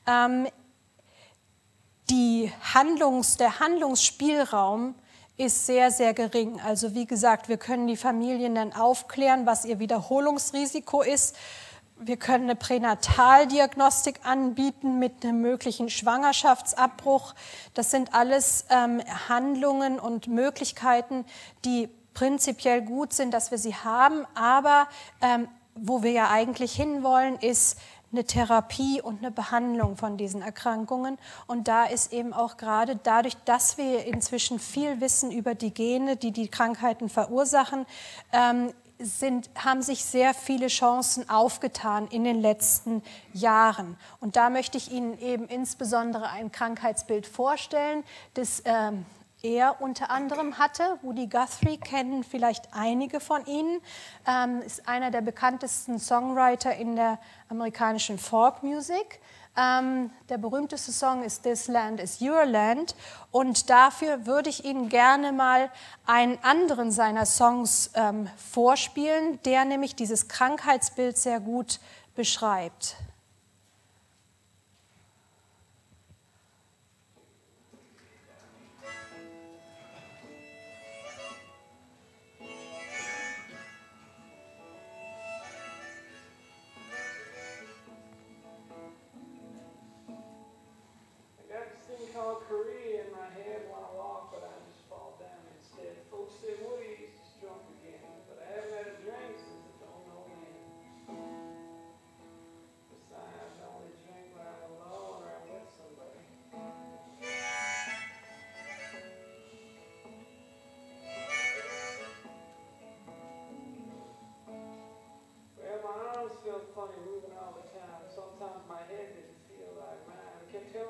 der Handlungsspielraum ist sehr, sehr gering. Also wie gesagt, wir können die Familien dann aufklären, was ihr Wiederholungsrisiko ist. Wir können eine Pränataldiagnostik anbieten mit einem möglichen Schwangerschaftsabbruch. Das sind alles Handlungen und Möglichkeiten, die prinzipiell gut sind, dass wir sie haben. Aber wo wir ja eigentlich hinwollen, ist eine Therapie und eine Behandlung von diesen Erkrankungen. Und da ist eben auch gerade dadurch, dass wir inzwischen viel wissen über die Gene, die die Krankheiten verursachen, haben sich sehr viele Chancen aufgetan in den letzten Jahren. Und da möchte ich Ihnen eben insbesondere ein Krankheitsbild vorstellen, das er unter anderem hatte. Woody Guthrie kennen vielleicht einige von Ihnen, ist einer der bekanntesten Songwriter in der amerikanischen Folkmusik. Der berühmteste Song ist This Land is Your Land und dafür würde ich Ihnen gerne mal einen anderen seiner Songs vorspielen, der nämlich dieses Krankheitsbild sehr gut beschreibt.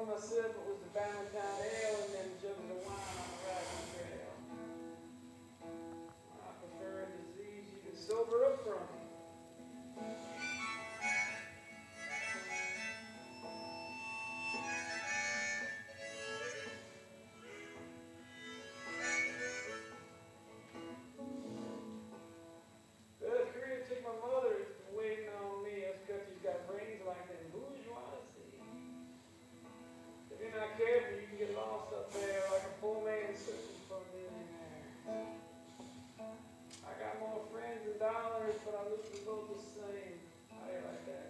for myself, it was the Valentine Ale and then jugs of wine on the rising trail. I prefer a disease you can sober up from. Careful, you can get lost up there like a poor man searching for a millionaire. I got more friends than dollars, but I look for both the same. How do you like that?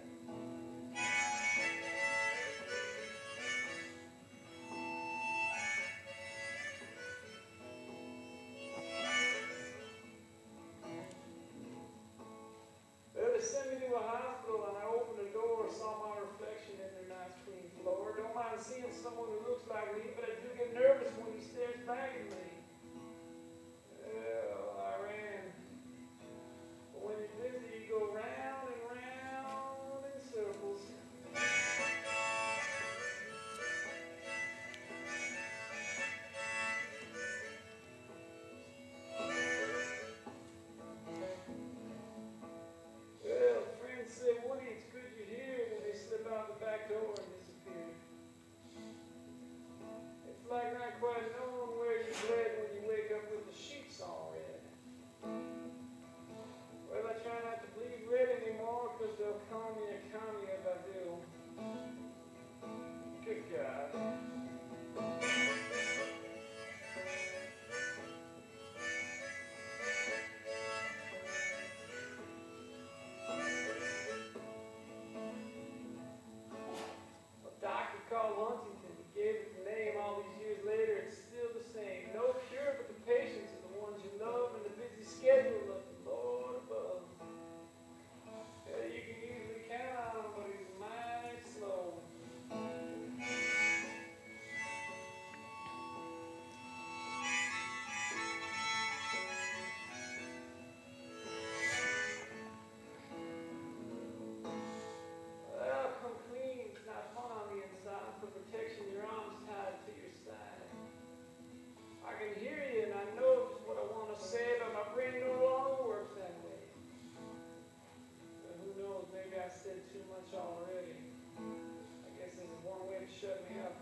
Well, they sent me to a hospital and I opened the door and saw my reflection in their nice clean floor. Don't mind seeing someone who looks like me, but I do get nervous when he stares back at me. Well, I ran. But when you're busy, you go round and round in circles. Well, friends say, Woody, it's good you're here, and they slip out the back door and disappear. It's like not quite knowing where you bled when you wake up with the sheets all red. Well, I try not to bleed red anymore because they'll call me a commie if I do. Good God. A doctor called Huntington. He gave it the name. All these years later, it's still the same. No cure but the patients are the ones you love and the busy schedule of the Lord above. Yeah, you can usually count on him, but he's mighty slow. Well, come clean. It's not fun on the inside. For protection, your arms tied to your side. I can hear you and I know just what I want to say, but my brain no longer works that way. But who knows, maybe I said too much already. I guess this is one way to shut me up.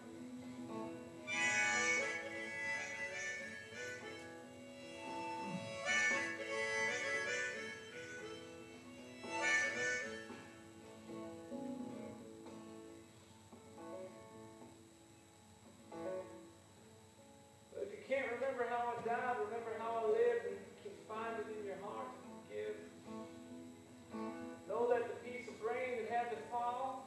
But if you can't remember how I died, remember how I lived, and you can find it in your heart to forgive. Know that the piece of brain that had to fall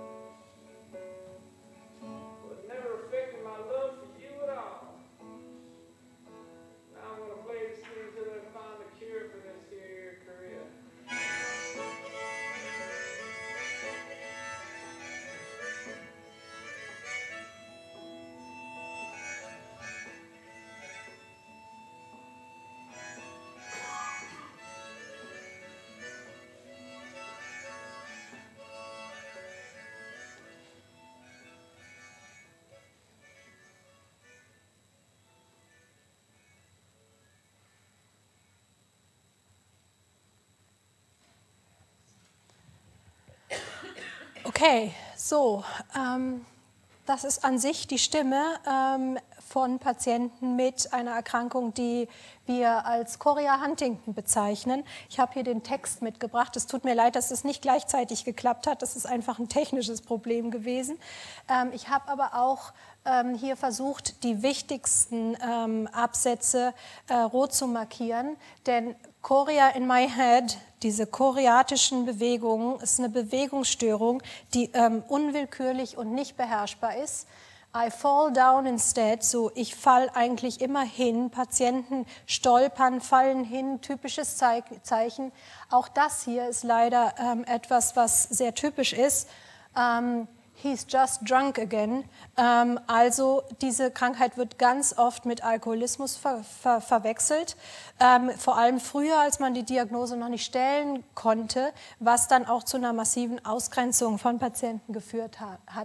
was never affecting my love for you at all. Now I'm going to play this thing until I find a cure for this here career. Okay, so, das ist an sich die Stimme von Patienten mit einer Erkrankung, die wir als Chorea Huntington bezeichnen. Ich habe hier den Text mitgebracht. Es tut mir leid, dass es nicht gleichzeitig geklappt hat. Das ist einfach ein technisches Problem gewesen. Ich habe aber auch hier versucht, die wichtigsten Absätze rot zu markieren, denn Chorea in my head, diese choreatischen Bewegungen, ist eine Bewegungsstörung, die unwillkürlich und nicht beherrschbar ist. I fall down instead, so ich falle eigentlich immer hin. Patienten stolpern, fallen hin, typisches Zeichen. Auch das hier ist leider etwas, was sehr typisch ist. He's just drunk again. Also diese Krankheit wird ganz oft mit Alkoholismus verwechselt. Vor allem früher, als man die Diagnose noch nicht stellen konnte, was dann auch zu einer massiven Ausgrenzung von Patienten geführt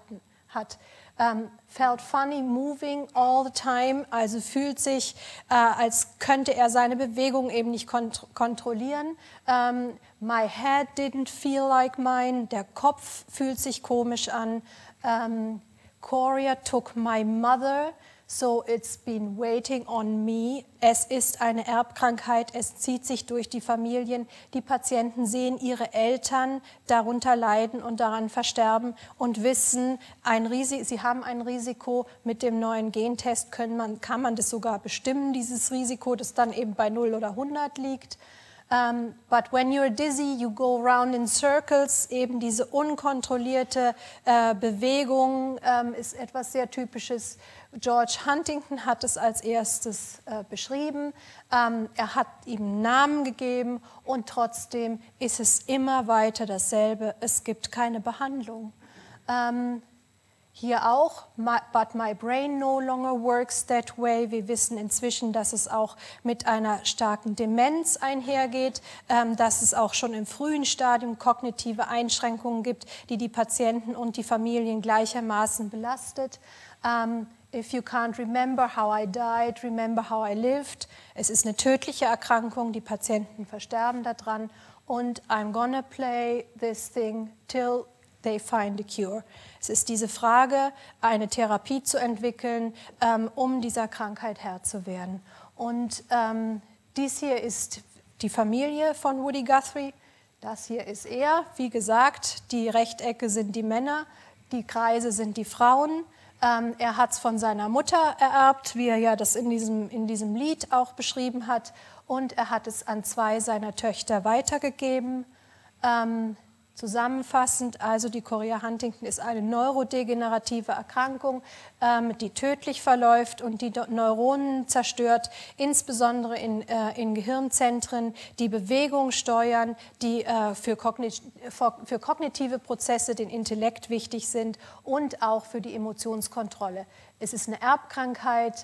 hat. Felt funny moving all the time, also fühlt sich, als könnte er seine Bewegung eben nicht kontrollieren. My head didn't feel like mine, der Kopf fühlt sich komisch an. Chorea took my mother, so it's been waiting on me. Es ist eine Erbkrankheit, es zieht sich durch die Familien. Die Patienten sehen ihre Eltern darunter leiden und daran versterben und wissen, sie haben ein Risiko. Mit dem neuen Gentest kann man das sogar bestimmen, dieses Risiko, das dann eben bei 0 oder 100 liegt. But when you're dizzy, you go round in circles. Eben diese unkontrollierte Bewegung ist etwas sehr Typisches. George Huntington hat es als erstes beschrieben. Er hat ihm Namen gegeben und trotzdem ist es immer weiter dasselbe. Es gibt keine Behandlung. Hier auch, but my brain no longer works that way. Wir wissen inzwischen, dass es auch mit einer starken Demenz einhergeht, dass es auch schon im frühen Stadium kognitive Einschränkungen gibt, die die Patienten und die Familien gleichermaßen belastet. If you can't remember how I died, remember how I lived. Es ist eine tödliche Erkrankung, die Patienten versterben daran. Und I'm gonna play this thing till they find a cure. Es ist diese Frage, eine Therapie zu entwickeln, um dieser Krankheit Herr zu werden. Und dies hier ist die Familie von Woody Guthrie. Das hier ist er. Wie gesagt, die Rechtecke sind die Männer, die Kreise sind die Frauen. Er hat es von seiner Mutter ererbt, wie er ja das in diesem Lied auch beschrieben hat. Und er hat es an 2 seiner Töchter weitergegeben. Zusammenfassend, also die Chorea Huntington ist eine neurodegenerative Erkrankung, die tödlich verläuft und die Neuronen zerstört, insbesondere in Gehirnzentren, die Bewegung steuern, die für kognitive Prozesse, den Intellekt wichtig sind und auch für die Emotionskontrolle. Es ist eine Erbkrankheit.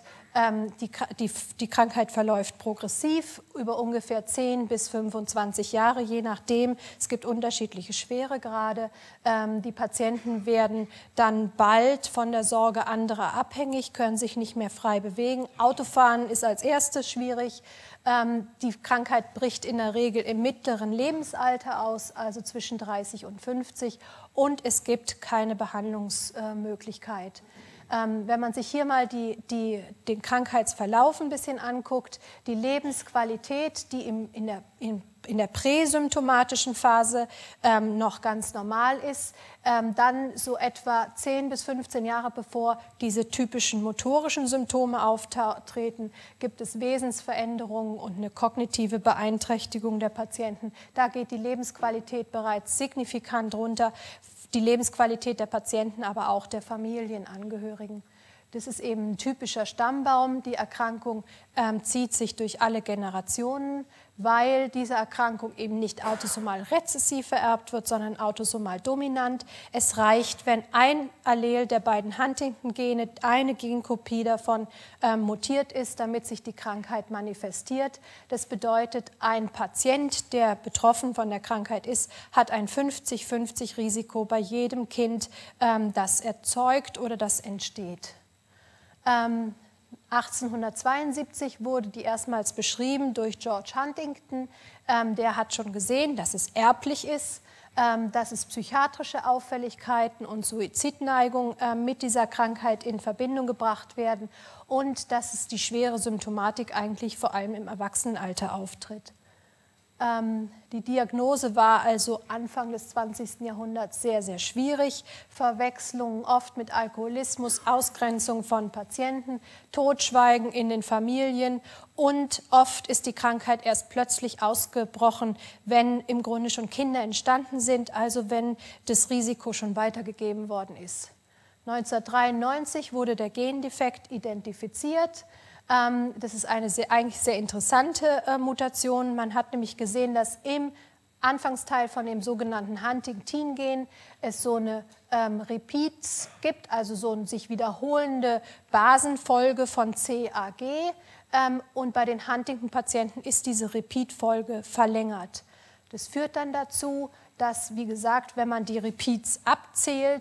Die Krankheit verläuft progressiv über ungefähr 10 bis 25 Jahre, je nachdem. Es gibt unterschiedliche Schweregrade. Die Patienten werden dann bald von der Sorge anderer abhängig, können sich nicht mehr frei bewegen. Autofahren ist als erstes schwierig. Die Krankheit bricht in der Regel im mittleren Lebensalter aus, also zwischen 30 und 50. Und es gibt keine Behandlungsmöglichkeit. Wenn man sich hier mal den Krankheitsverlauf ein bisschen anguckt, die Lebensqualität, die in der präsymptomatischen Phase noch ganz normal ist, dann so etwa 10 bis 15 Jahre bevor diese typischen motorischen Symptome auftreten, gibt es Wesensveränderungen und eine kognitive Beeinträchtigung der Patienten. Da geht die Lebensqualität bereits signifikant runter. Die Lebensqualität der Patienten, aber auch der Familienangehörigen. Das ist eben ein typischer Stammbaum. Die Erkrankung zieht sich durch alle Generationen, weil diese Erkrankung eben nicht autosomal rezessiv vererbt wird, sondern autosomal dominant. Es reicht, wenn ein Allel der beiden Huntington-Gene, eine Genkopie davon mutiert ist, damit sich die Krankheit manifestiert. Das bedeutet, ein Patient, der betroffen von der Krankheit ist, hat ein 50-50 Risiko bei jedem Kind, das erzeugt oder das entsteht. 1872 wurde die erstmals beschrieben durch George Huntington. Der hat schon gesehen, dass es erblich ist, dass es psychiatrische Auffälligkeiten und Suizidneigung mit dieser Krankheit in Verbindung gebracht werden und dass es die schwere Symptomatik eigentlich vor allem im Erwachsenenalter auftritt. Die Diagnose war also Anfang des 20. Jahrhunderts sehr, sehr schwierig. Verwechslungen oft mit Alkoholismus, Ausgrenzung von Patienten, Totschweigen in den Familien und oft ist die Krankheit erst plötzlich ausgebrochen, wenn im Grunde schon Kinder entstanden sind, also wenn das Risiko schon weitergegeben worden ist. 1993 wurde der Gendefekt identifiziert. Das ist eine eigentlich sehr interessante Mutation. Man hat nämlich gesehen, dass im Anfangsteil von dem sogenannten Huntingtin-Gen es so eine Repeats gibt, also so eine sich wiederholende Basenfolge von CAG. Und bei den Huntington-Patienten ist diese Repeat-Folge verlängert. Das führt dann dazu, dass, wie gesagt, wenn man die Repeats abzählt,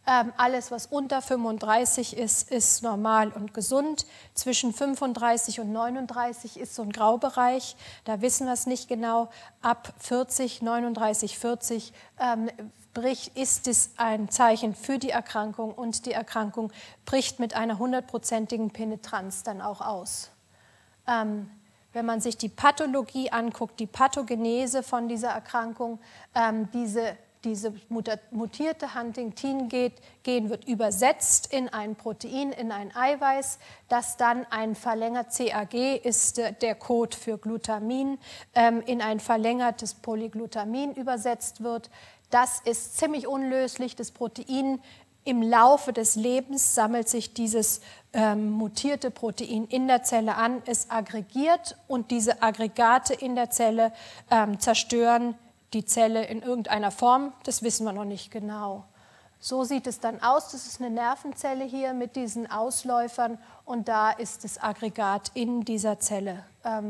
Alles, was unter 35 ist, ist normal und gesund. Zwischen 35 und 39 ist so ein Graubereich. Da wissen wir es nicht genau. Ab 40, 39, 40 ist es ein Zeichen für die Erkrankung und die Erkrankung bricht mit einer 100%igen Penetranz dann auch aus. Wenn man sich die Pathologie anguckt, die Pathogenese von dieser Erkrankung, diese mutierte Huntingtin-Gen wird übersetzt in ein Protein, in ein Eiweiß, das dann ein verlängert CAG ist der Code für Glutamin, in ein verlängertes Polyglutamin übersetzt wird. Das ist ziemlich unlöslich. Das Protein im Laufe des Lebens sammelt sich dieses mutierte Protein in der Zelle an, es aggregiert und diese Aggregate in der Zelle zerstören die Zelle in irgendeiner Form, das wissen wir noch nicht genau. So sieht es dann aus, das ist eine Nervenzelle hier mit diesen Ausläufern und da ist das Aggregat in dieser Zelle.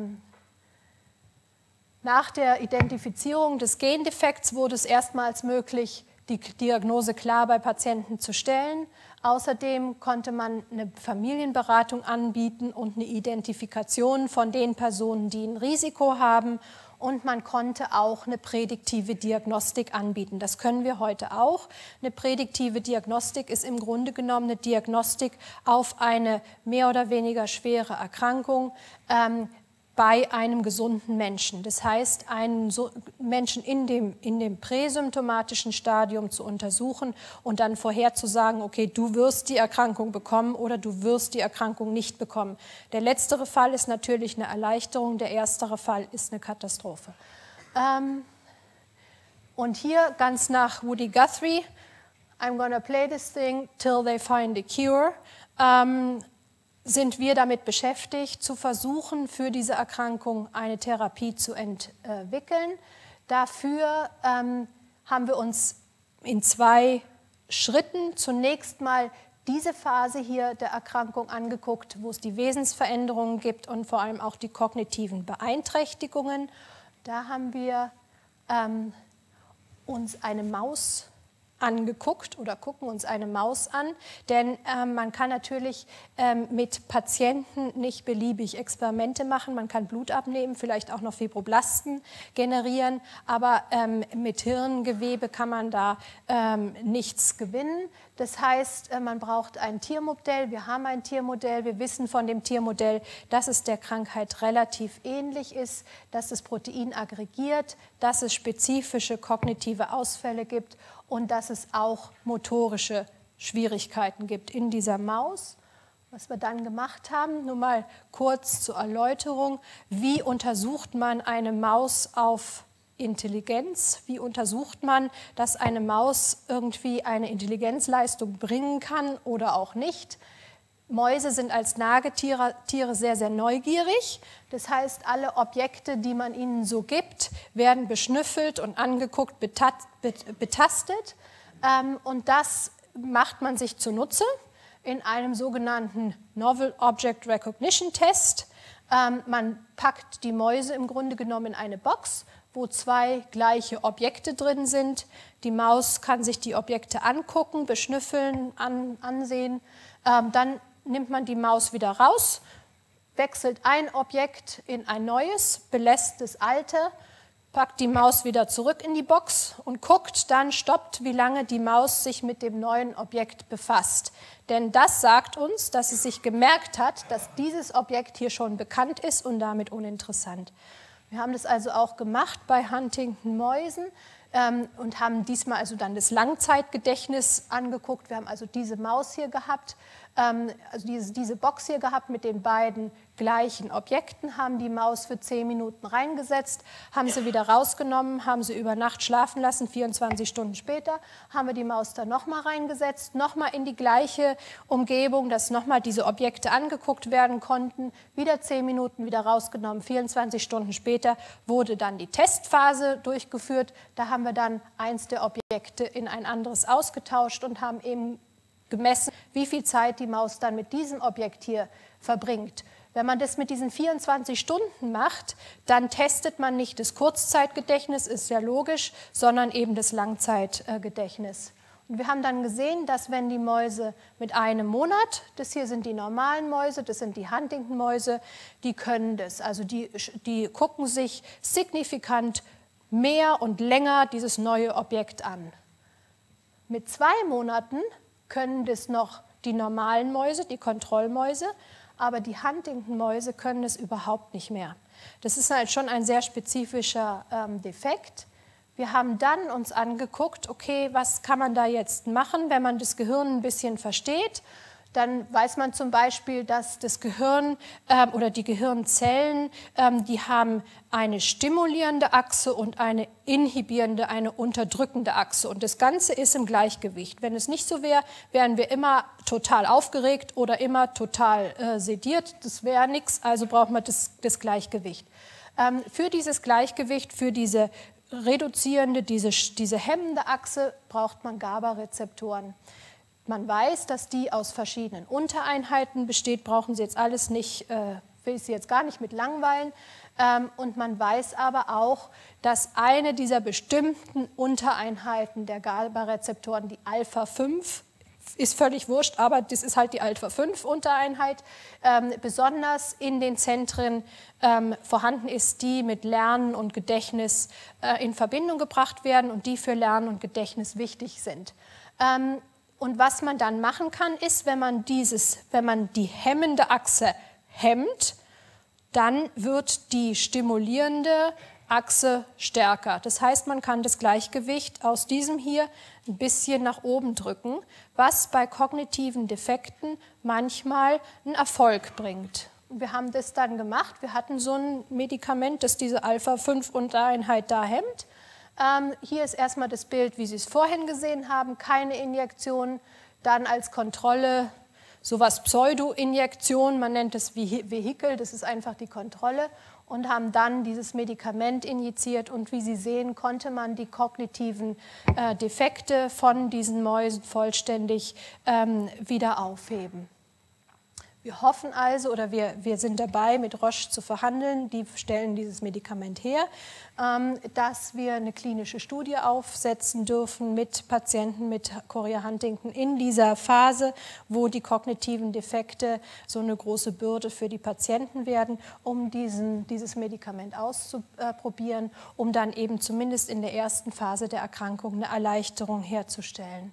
Nach der Identifizierung des Gendefekts wurde es erstmals möglich, die Diagnose klar bei Patienten zu stellen. Außerdem konnte man eine Familienberatung anbieten und eine Identifikation von den Personen, die ein Risiko haben. Und man konnte auch eine prädiktive Diagnostik anbieten. Das können wir heute auch. Eine prädiktive Diagnostik ist im Grunde genommen eine Diagnostik auf eine mehr oder weniger schwere Erkrankung bei einem gesunden Menschen. Das heißt, einen Menschen in dem präsymptomatischen Stadium zu untersuchen und dann vorherzusagen, okay, du wirst die Erkrankung bekommen oder du wirst die Erkrankung nicht bekommen. Der letztere Fall ist natürlich eine Erleichterung, der erstere Fall ist eine Katastrophe. Und hier ganz nach Woody Guthrie, I'm gonna play this thing till they find a cure, sind wir damit beschäftigt, zu versuchen, für diese Erkrankung eine Therapie zu entwickeln. Dafür haben wir uns in 2 Schritten zunächst mal diese Phase hier der Erkrankung angeguckt, wo es die Wesensveränderungen gibt und vor allem auch die kognitiven Beeinträchtigungen. Da haben wir uns eine Maus angeguckt oder gucken uns eine Maus an, denn man kann natürlich mit Patienten nicht beliebig Experimente machen, man kann Blut abnehmen, vielleicht auch noch Fibroblasten generieren, aber mit Hirngewebe kann man da nichts gewinnen. Das heißt, man braucht ein Tiermodell, wir haben ein Tiermodell, wir wissen von dem Tiermodell, dass es der Krankheit relativ ähnlich ist, dass das Protein aggregiert, dass es spezifische kognitive Ausfälle gibt und dass es auch motorische Schwierigkeiten gibt in dieser Maus. Was wir dann gemacht haben, nur mal kurz zur Erläuterung, wie untersucht man eine Maus auf Intelligenz? Wie untersucht man, dass eine Maus irgendwie eine Intelligenzleistung bringen kann oder auch nicht? Mäuse sind als Nagetiere sehr, sehr neugierig. Das heißt, alle Objekte, die man ihnen so gibt, werden beschnüffelt und angeguckt, betastet. Und das macht man sich zunutze in einem sogenannten Novel Object Recognition Test. Man packt die Mäuse im Grunde genommen in eine Box, wo 2 gleiche Objekte drin sind. Die Maus kann sich die Objekte angucken, beschnüffeln, ansehen. Dann nimmt man die Maus wieder raus, wechselt ein Objekt in ein neues, belässt das alte, packt die Maus wieder zurück in die Box und guckt, dann stoppt, wie lange die Maus sich mit dem neuen Objekt befasst. Denn das sagt uns, dass sie sich gemerkt hat, dass dieses Objekt hier schon bekannt ist und damit uninteressant. Wir haben das also auch gemacht bei Huntington-Mäusen und haben diesmal also dann das Langzeitgedächtnis angeguckt. Wir haben also diese Maus hier gehabt, also diese Box hier gehabt mit den beiden gleichen Objekten, haben die Maus für 10 Minuten reingesetzt, haben sie wieder rausgenommen, haben sie über Nacht schlafen lassen, 24 Stunden später haben wir die Maus dann nochmal reingesetzt, nochmal in die gleiche Umgebung, dass nochmal diese Objekte angeguckt werden konnten, wieder 10 Minuten wieder rausgenommen, 24 Stunden später wurde dann die Testphase durchgeführt, da haben wir dann eins der Objekte in ein anderes ausgetauscht und haben eben gemessen, wie viel Zeit die Maus dann mit diesem Objekt hier verbringt. Wenn man das mit diesen 24 Stunden macht, dann testet man nicht das Kurzzeitgedächtnis, ist ja logisch, sondern eben das Langzeitgedächtnis. Und wir haben dann gesehen, dass wenn die Mäuse mit einem Monat, das hier sind die normalen Mäuse, das sind die Huntington-Mäuse, die können das. Also die gucken sich signifikant mehr und länger dieses neue Objekt an. Mit 2 Monaten können das noch die normalen Mäuse, die Kontrollmäuse, aber die Huntington-Mäuse können es überhaupt nicht mehr. Das ist halt schon ein sehr spezifischer Defekt. Wir haben dann uns angeguckt, okay, was kann man da jetzt machen, wenn man das Gehirn ein bisschen versteht. Dann weiß man zum Beispiel, dass das Gehirn oder die Gehirnzellen, die haben eine stimulierende Achse und eine inhibierende, eine unterdrückende Achse. Und das Ganze ist im Gleichgewicht. Wenn es nicht so wäre, wären wir immer total aufgeregt oder immer total sediert. Das wäre nichts, also braucht man das Gleichgewicht. Für dieses Gleichgewicht, für diese reduzierende, diese hemmende Achse braucht man GABA-Rezeptoren. Man weiß, dass die aus verschiedenen Untereinheiten besteht, brauchen Sie jetzt alles nicht, will ich Sie jetzt gar nicht mit langweilen. Und man weiß aber auch, dass eine dieser bestimmten Untereinheiten der GABA-Rezeptoren, die Alpha-5, ist völlig wurscht, aber das ist halt die Alpha-5-Untereinheit, besonders in den Zentren vorhanden ist, die mit Lernen und Gedächtnis in Verbindung gebracht werden und die für Lernen und Gedächtnis wichtig sind. Und was man dann machen kann, ist, wenn man die hemmende Achse hemmt, dann wird die stimulierende Achse stärker. Das heißt, man kann das Gleichgewicht aus diesem hier ein bisschen nach oben drücken, was bei kognitiven Defekten manchmal einen Erfolg bringt. Wir haben das dann gemacht. Wir hatten so ein Medikament, das diese Alpha-5-Untereinheit da hemmt. Hier ist erstmal das Bild, wie Sie es vorhin gesehen haben, keine Injektion, dann als Kontrolle sowas Pseudo-Injektion, man nennt es Vehikel, das ist einfach die Kontrolle, und haben dann dieses Medikament injiziert und wie Sie sehen, konnte man die kognitiven Defekte von diesen Mäusen vollständig wieder aufheben. Wir hoffen also, oder wir sind dabei, mit Roche zu verhandeln, die stellen dieses Medikament her, dass wir eine klinische Studie aufsetzen dürfen mit Patienten mit Chorea-Huntington in dieser Phase, wo die kognitiven Defekte so eine große Bürde für die Patienten werden, um dieses Medikament auszuprobieren, um dann eben zumindest in der ersten Phase der Erkrankung eine Erleichterung herzustellen.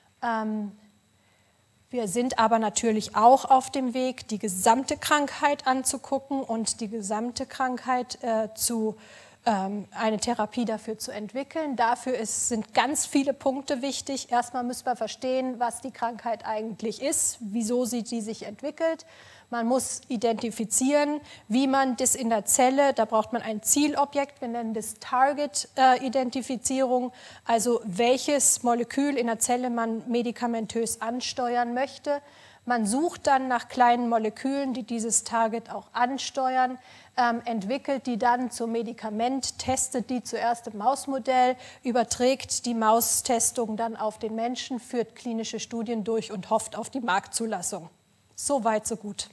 Wir sind aber natürlich auch auf dem Weg, die gesamte Krankheit anzugucken und die gesamte Krankheit eine Therapie dafür zu entwickeln. Dafür sind ganz viele Punkte wichtig. Erstmal müssen wir verstehen, was die Krankheit eigentlich ist, wieso sie sich entwickelt. Man muss identifizieren, wie man das in der Zelle, da braucht man ein Zielobjekt, wir nennen das Target-Identifizierung, also welches Molekül in der Zelle man medikamentös ansteuern möchte. Man sucht dann nach kleinen Molekülen, die dieses Target auch ansteuern, entwickelt die dann zum Medikament, testet die zuerst im Mausmodell, überträgt die Maustestung dann auf den Menschen, führt klinische Studien durch und hofft auf die Marktzulassung. So weit, so gut.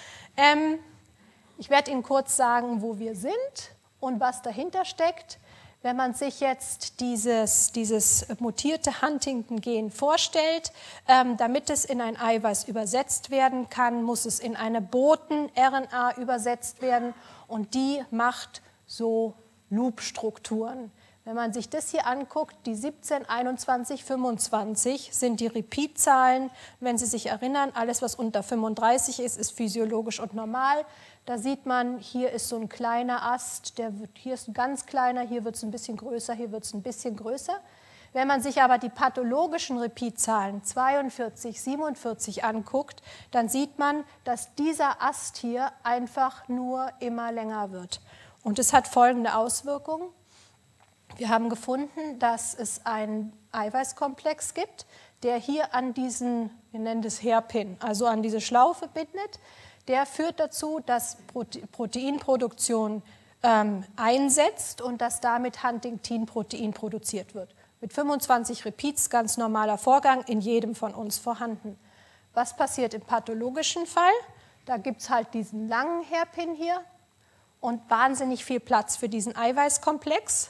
Ich werde Ihnen kurz sagen, wo wir sind und was dahinter steckt. Wenn man sich jetzt dieses mutierte Huntington-Gen vorstellt, damit es in ein Eiweiß übersetzt werden kann, muss es in eine Boten-RNA übersetzt werden und die macht so Loop-Strukturen. Wenn man sich das hier anguckt, die 17, 21, 25 sind die Repeat-Zahlen. Wenn Sie sich erinnern, alles, was unter 35 ist, ist physiologisch und normal. Da sieht man, hier ist so ein kleiner Ast, hier ist ein ganz kleiner, hier wird es ein bisschen größer, hier wird es ein bisschen größer. Wenn man sich aber die pathologischen Repeat-Zahlen 42, 47 anguckt, dann sieht man, dass dieser Ast hier einfach nur immer länger wird. Und das hat folgende Auswirkungen. Wir haben gefunden, dass es einen Eiweißkomplex gibt, der hier an diesen, wir nennen das Hairpin, also an diese Schlaufe bindet. Der führt dazu, dass Proteinproduktion einsetzt und dass damit Huntingtin-Protein produziert wird. Mit 25 Repeats, ganz normaler Vorgang, in jedem von uns vorhanden. Was passiert im pathologischen Fall? Da gibt es halt diesen langen Hairpin hier und wahnsinnig viel Platz für diesen Eiweißkomplex.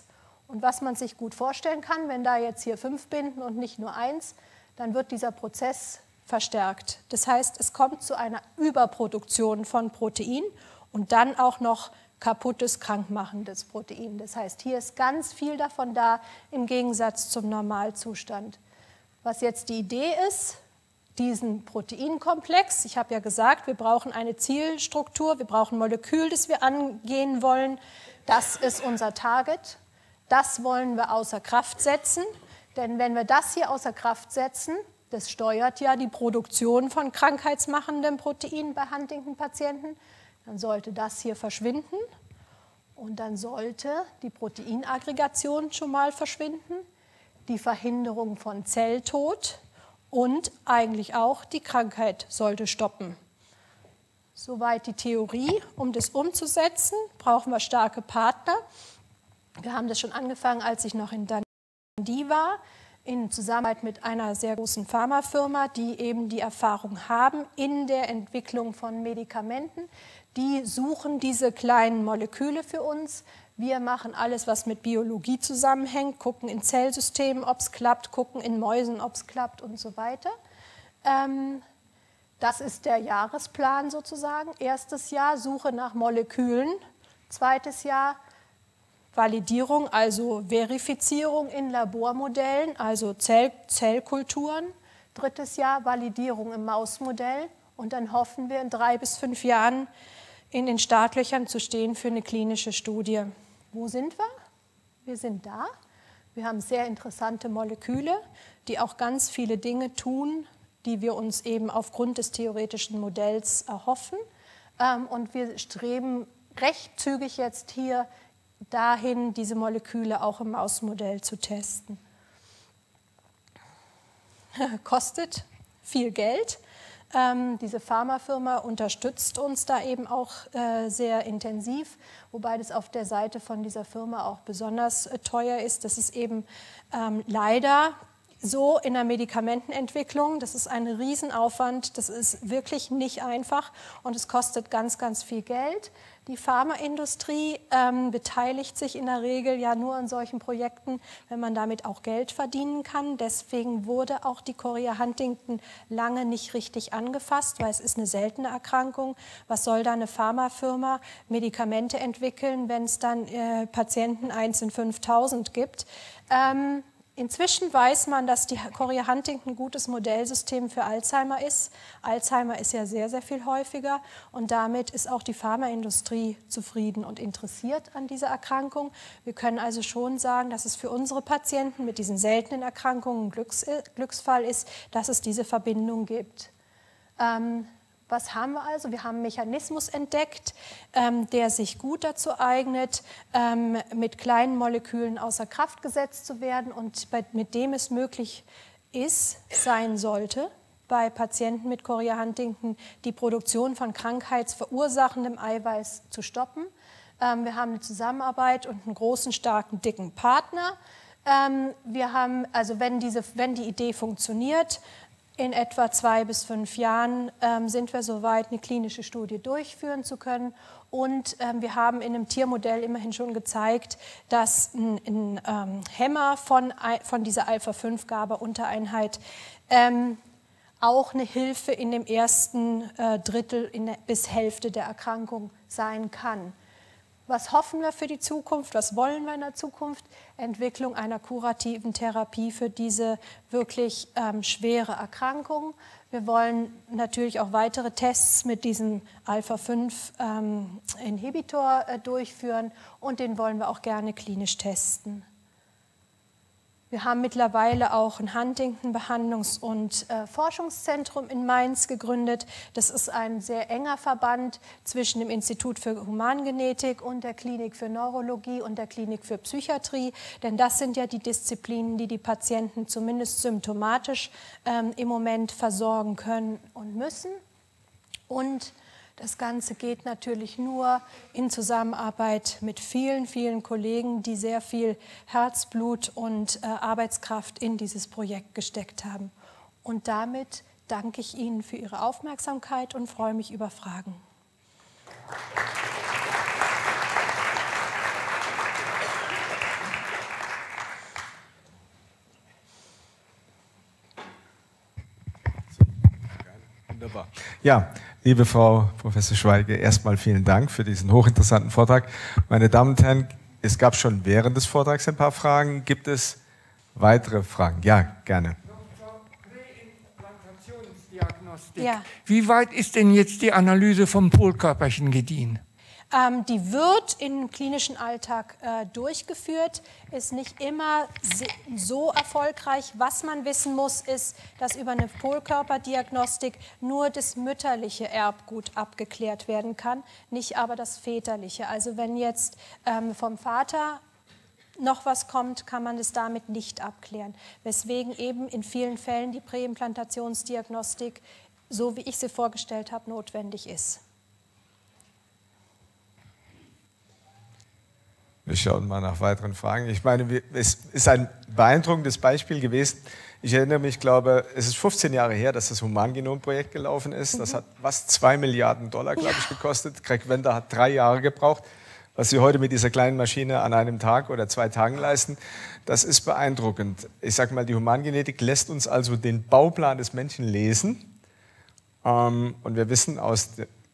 Und was man sich gut vorstellen kann, wenn da jetzt hier 5 binden und nicht nur 1, dann wird dieser Prozess verstärkt. Das heißt, es kommt zu einer Überproduktion von Protein und dann auch noch kaputtes, krankmachendes Protein. Das heißt, hier ist ganz viel davon da, im Gegensatz zum Normalzustand. Was jetzt die Idee ist, diesen Proteinkomplex, ich habe ja gesagt, wir brauchen eine Zielstruktur, wir brauchen ein Molekül, das wir angehen wollen. Das ist unser Target. Das wollen wir außer Kraft setzen. Denn wenn wir das hier außer Kraft setzen, das steuert ja die Produktion von krankheitsmachendem Protein bei Huntington-Patienten, dann sollte das hier verschwinden und dann sollte die Proteinaggregation schon mal verschwinden, die Verhinderung von Zelltod und eigentlich auch die Krankheit sollte stoppen. Soweit die Theorie. Um das umzusetzen, brauchen wir starke Partner. Wir haben das schon angefangen, als ich noch in Dundee war, in Zusammenarbeit mit einer sehr großen Pharmafirma, die eben die Erfahrung haben in der Entwicklung von Medikamenten. Die suchen diese kleinen Moleküle für uns. Wir machen alles, was mit Biologie zusammenhängt, gucken in Zellsystemen, ob es klappt, gucken in Mäusen, ob es klappt und so weiter. Das ist der Jahresplan sozusagen. Erstes Jahr Suche nach Molekülen. Zweites Jahr Validierung, also Verifizierung in Labormodellen, also Zellkulturen. Drittes Jahr Validierung im Mausmodell. Und dann hoffen wir in 3 bis 5 Jahren in den Startlöchern zu stehen für eine klinische Studie. Wo sind wir? Wir sind da. Wir haben sehr interessante Moleküle, die auch ganz viele Dinge tun, die wir uns eben aufgrund des theoretischen Modells erhoffen. Und wir streben recht zügig jetzt hier dahin, diese Moleküle auch im Mausmodell zu testen. Kostet viel Geld. Diese Pharmafirma unterstützt uns da eben auch sehr intensiv, wobei das auf der Seite von dieser Firma auch besonders teuer ist. Das ist eben leider so in der Medikamentenentwicklung. Das ist ein Riesenaufwand, das ist wirklich nicht einfach und es kostet ganz, ganz viel Geld. Die Pharmaindustrie beteiligt sich in der Regel ja nur an solchen Projekten, wenn man damit auch Geld verdienen kann. Deswegen wurde auch die Chorea Huntington lange nicht richtig angefasst, weil es ist eine seltene Erkrankung. Was soll da eine Pharmafirma Medikamente entwickeln, wenn es dann Patienten 1 in 5000 gibt? Inzwischen weiß man, dass die Chorea Huntington ein gutes Modellsystem für Alzheimer ist. Alzheimer ist ja sehr, sehr viel häufiger und damit ist auch die Pharmaindustrie zufrieden und interessiert an dieser Erkrankung. Wir können also schon sagen, dass es für unsere Patienten mit diesen seltenen Erkrankungen ein Glücksfall ist, dass es diese Verbindung gibt. Was haben wir also? Wir haben einen Mechanismus entdeckt, der sich gut dazu eignet, mit kleinen Molekülen außer Kraft gesetzt zu werden und mit dem es möglich sein sollte, bei Patienten mit Chorea Huntington die Produktion von krankheitsverursachendem Eiweiß zu stoppen. Wir haben eine Zusammenarbeit und einen großen, starken, dicken Partner. Wir haben, also wenn die Idee funktioniert, in etwa 2 bis 5 Jahren sind wir soweit, eine klinische Studie durchführen zu können. Und wir haben in einem Tiermodell immerhin schon gezeigt, dass ein Hämmer von dieser Alpha-5-GABA-Untereinheit auch eine Hilfe in dem ersten Drittel bis Hälfte der Erkrankung sein kann. Was hoffen wir für die Zukunft? Was wollen wir in der Zukunft? Entwicklung einer kurativen Therapie für diese wirklich schwere Erkrankung. Wir wollen natürlich auch weitere Tests mit diesem Alpha-5-Inhibitor durchführen und den wollen wir auch gerne klinisch testen. Wir haben mittlerweile auch ein Huntington-Behandlungs- und Forschungszentrum in Mainz gegründet. Das ist ein sehr enger Verband zwischen dem Institut für Humangenetik und der Klinik für Neurologie und der Klinik für Psychiatrie. Denn das sind ja die Disziplinen, die die Patienten zumindest symptomatisch im Moment versorgen können und müssen. Und das Ganze geht natürlich nur in Zusammenarbeit mit vielen, vielen Kollegen, die sehr viel Herzblut und Arbeitskraft in dieses Projekt gesteckt haben. Und damit danke ich Ihnen für Ihre Aufmerksamkeit und freue mich über Fragen. Wunderbar. Ja, liebe Frau Professor Schweige, erstmal vielen Dank für diesen hochinteressanten Vortrag. Meine Damen und Herren, es gab schon während des Vortrags ein paar Fragen. Gibt es weitere Fragen? Ja, gerne. Ja. Wie weit ist denn jetzt die Analyse vom Polkörperchen gediehen? Die wird im klinischen Alltag durchgeführt, ist nicht immer so erfolgreich. Was man wissen muss, ist, dass über eine Polkörperdiagnostik nur das mütterliche Erbgut abgeklärt werden kann, nicht aber das väterliche. Also wenn jetzt vom Vater noch was kommt, kann man es damit nicht abklären. Weswegen eben in vielen Fällen die Präimplantationsdiagnostik, so wie ich sie vorgestellt habe, notwendig ist. Wir schauen mal nach weiteren Fragen. Ich meine, es ist ein beeindruckendes Beispiel gewesen. Ich erinnere mich, glaube, es ist 15 Jahre her, dass das Humangenom-Projekt gelaufen ist. Das hat was, 2 Milliarden $, glaube ich, gekostet. Craig Venter hat 3 Jahre gebraucht. Was Sie heute mit dieser kleinen Maschine an einem Tag oder 2 Tagen leisten, das ist beeindruckend. Ich sage mal, die Humangenetik lässt uns also den Bauplan des Menschen lesen. Und wir wissen aus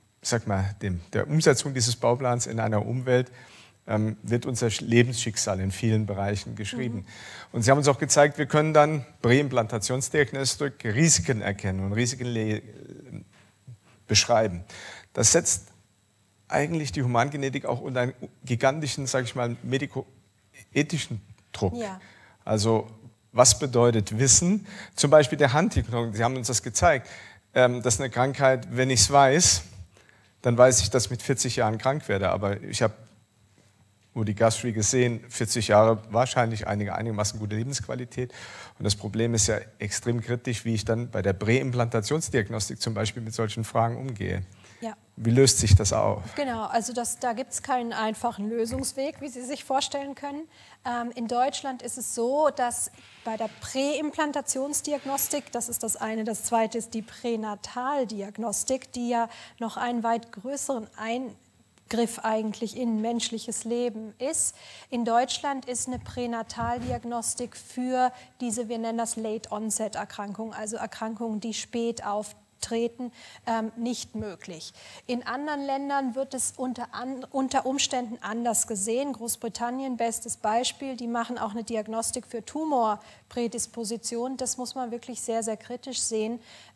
der Umsetzung dieses Bauplans in einer Umwelt, wird unser Lebensschicksal in vielen Bereichen geschrieben. Und Sie haben uns auch gezeigt, wir können dann Präimplantationsdiagnostik Risiken erkennen und Risiken beschreiben. Das setzt eigentlich die Humangenetik auch unter einen gigantischen, sage ich mal, medikoethischen Druck. Ja. Also was bedeutet Wissen? Zum Beispiel der Huntington, Sie haben uns das gezeigt, das ist eine Krankheit, wenn ich es weiß, dann weiß ich, dass ich mit 40 Jahren krank werde. Aber ich habe Udi Guthrie gesehen, 40 Jahre wahrscheinlich einigermaßen gute Lebensqualität. Und das Problem ist ja extrem kritisch, wie ich dann bei der Präimplantationsdiagnostik zum Beispiel mit solchen Fragen umgehe. Ja. Wie löst sich das auf? Genau, also da gibt es keinen einfachen Lösungsweg, wie Sie sich vorstellen können. In Deutschland ist es so, dass bei der Präimplantationsdiagnostik, das ist das eine, das zweite ist die Pränataldiagnostik, die ja noch einen weit größeren Eingriff eigentlich in menschliches Leben ist. In Deutschland ist eine Pränataldiagnostik für diese, wir nennen das Late-Onset-Erkrankungen, also Erkrankungen, die spät auftreten, nicht möglich. In anderen Ländern wird es unter Umständen anders gesehen. Großbritannien, bestes Beispiel, die machen auch eine Diagnostik für Tumorprädisposition. Das muss man wirklich sehr, sehr kritisch sehen.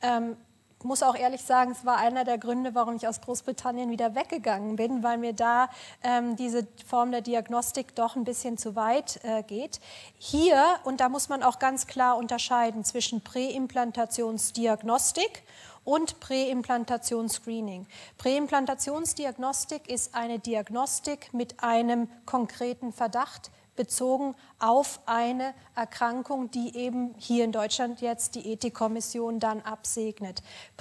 Ich muss auch ehrlich sagen, es war einer der Gründe, warum ich aus Großbritannien wieder weggegangen bin, weil mir da diese Form der Diagnostik doch ein bisschen zu weit geht. Hier, und da muss man auch ganz klar unterscheiden zwischen Präimplantationsdiagnostik und Präimplantationsscreening. Präimplantationsdiagnostik ist eine Diagnostik mit einem konkreten Verdacht, bezogen auf eine Erkrankung, die eben hier in Deutschland jetzt die Ethikkommission dann absegnet.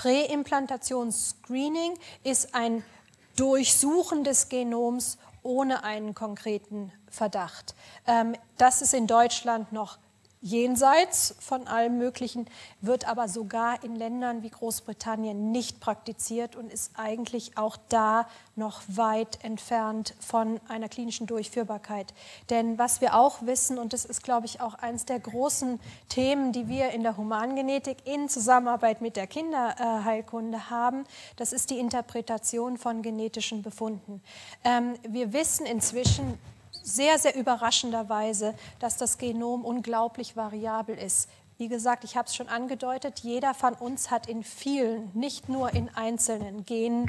Präimplantationsschreening ist ein Durchsuchen des Genoms ohne einen konkreten Verdacht. Das ist in Deutschland noch jenseits von allem Möglichen, wird aber sogar in Ländern wie Großbritannien nicht praktiziert und ist eigentlich auch da noch weit entfernt von einer klinischen Durchführbarkeit. Denn was wir auch wissen, und das ist, glaube ich, auch eines der großen Themen, die wir in der Humangenetik in Zusammenarbeit mit der Kinderheilkunde haben, das ist die Interpretation von genetischen Befunden. Wir wissen inzwischen sehr, sehr überraschenderweise, dass das Genom unglaublich variabel ist. Wie gesagt, ich habe es schon angedeutet, jeder von uns hat in vielen, nicht nur in einzelnen Genen,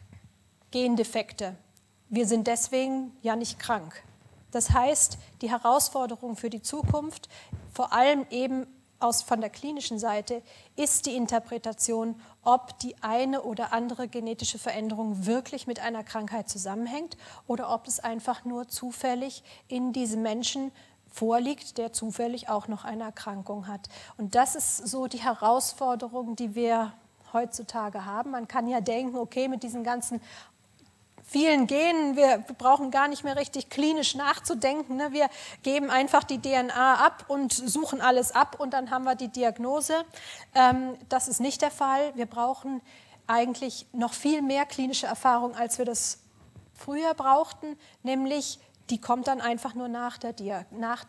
Gendefekte. Wir sind deswegen ja nicht krank. Das heißt, die Herausforderung für die Zukunft, vor allem eben von der klinischen Seite, ist die Interpretation, ob die eine oder andere genetische Veränderung wirklich mit einer Krankheit zusammenhängt oder ob es einfach nur zufällig in diesem Menschen vorliegt, der zufällig auch noch eine Erkrankung hat. Und das ist so die Herausforderung, die wir heutzutage haben. Man kann ja denken, okay, mit diesen ganzen vielen Genen, wir brauchen gar nicht mehr richtig klinisch nachzudenken. Ne? Wir geben einfach die DNA ab und suchen alles ab und dann haben wir die Diagnose. Das ist nicht der Fall. Wir brauchen eigentlich noch viel mehr klinische Erfahrung, als wir das früher brauchten. Nämlich, die kommt dann einfach nur nach der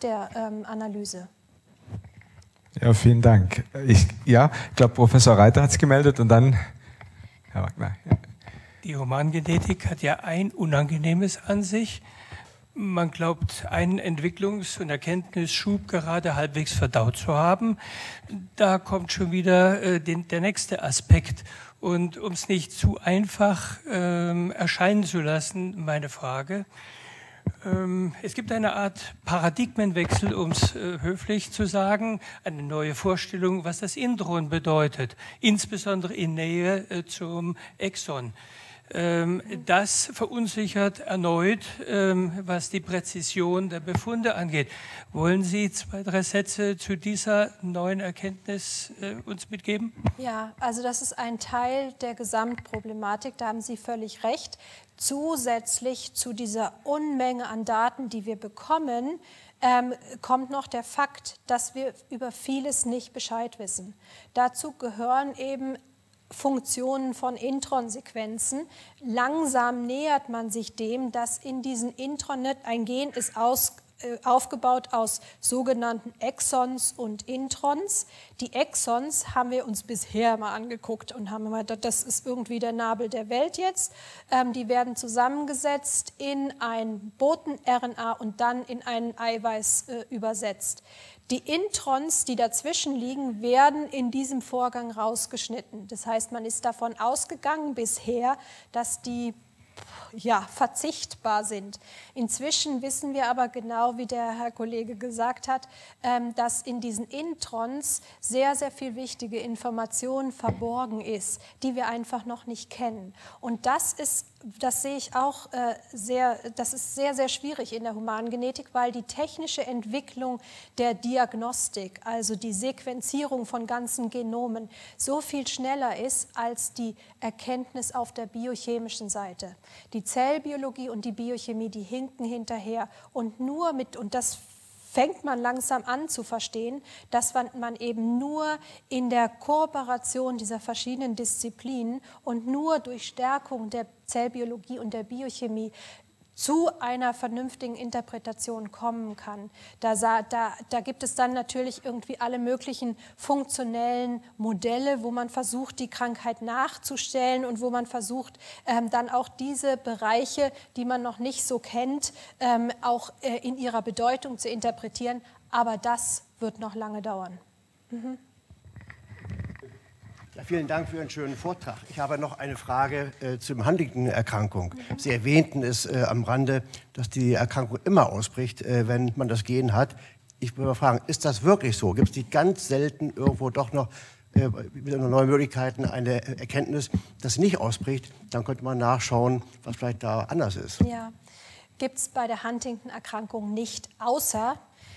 Analyse. Ja, vielen Dank. Ich glaube, Professor Reiter hat es gemeldet und dann Herr Wagner. Die Humangenetik hat ja ein Unangenehmes an sich. Man glaubt, einen Entwicklungs- und Erkenntnisschub gerade halbwegs verdaut zu haben. Da kommt schon wieder der nächste Aspekt. Und um es nicht zu einfach erscheinen zu lassen, meine Frage. Es gibt eine Art Paradigmenwechsel, um es höflich zu sagen, eine neue Vorstellung, was das Intron bedeutet, insbesondere in Nähe zum Exon. Das verunsichert erneut, was die Präzision der Befunde angeht. Wollen Sie 2, 3 Sätze zu dieser neuen Erkenntnis uns mitgeben? Ja, also das ist ein Teil der Gesamtproblematik, da haben Sie völlig recht. Zusätzlich zu dieser Unmenge an Daten, die wir bekommen, kommt noch der Fakt, dass wir über vieles nicht Bescheid wissen. Dazu gehören eben Funktionen von Intron-Sequenzen. Langsam nähert man sich dem, dass in diesen Intronet ein Gen ist aufgebaut aus sogenannten Exons und Introns. Die Exons haben wir uns bisher mal angeguckt und haben immer gedacht, das ist irgendwie der Nabel der Welt jetzt. Die werden zusammengesetzt in ein Boten-RNA und dann in einen Eiweiß übersetzt. Die Introns, die dazwischen liegen, werden in diesem Vorgang rausgeschnitten. Das heißt, man ist davon ausgegangen bisher, dass die verzichtbar sind. Inzwischen wissen wir aber genau, wie der Herr Kollege gesagt hat, dass in diesen Introns sehr, sehr viel wichtige Information verborgen ist, die wir einfach noch nicht kennen. Und das sehe ich auch das ist sehr, sehr schwierig in der Humangenetik, weil die technische Entwicklung der Diagnostik, also die Sequenzierung von ganzen Genomen, so viel schneller ist als die Erkenntnis auf der biochemischen Seite. Die Zellbiologie und die Biochemie, die hinken hinterher und das fängt man langsam an zu verstehen, dass man eben nur in der Kooperation dieser verschiedenen Disziplinen und nur durch Stärkung der Zellbiologie und der Biochemie zu einer vernünftigen Interpretation kommen kann. Da gibt es dann natürlich irgendwie alle möglichen funktionellen Modelle, wo man versucht, die Krankheit nachzustellen und wo man versucht, dann auch diese Bereiche, die man noch nicht so kennt, auch in ihrer Bedeutung zu interpretieren. Aber das wird noch lange dauern. Mhm. Ja, vielen Dank für Ihren schönen Vortrag. Ich habe noch eine Frage zur Huntington-Erkrankung. Sie erwähnten es am Rande, dass die Erkrankung immer ausbricht, wenn man das Gen hat. Ich will mal fragen, ist das wirklich so? Gibt es die ganz selten irgendwo doch noch mit neuen Möglichkeiten eine Erkenntnis, dass sie nicht ausbricht? Dann könnte man nachschauen, was vielleicht da anders ist. Ja, gibt es bei der Huntington-Erkrankung nicht, außer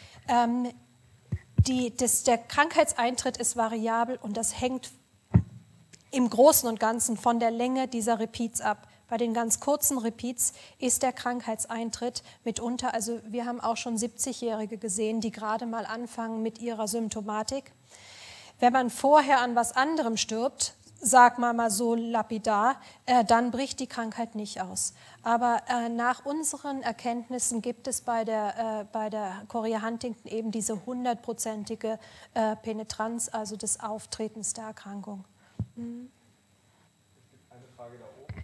der Krankheitseintritt ist variabel und das hängt im Großen und Ganzen von der Länge dieser Repeats ab. Bei den ganz kurzen Repeats ist der Krankheitseintritt mitunter, also wir haben auch schon 70-Jährige gesehen, die gerade mal anfangen mit ihrer Symptomatik. Wenn man vorher an was anderem stirbt, sag mal so lapidar, dann bricht die Krankheit nicht aus. Aber nach unseren Erkenntnissen gibt es bei der Chorea Huntington eben diese 100-prozentige Penetranz, also des Auftretens der Erkrankung. Mhm. Es gibt eine Frage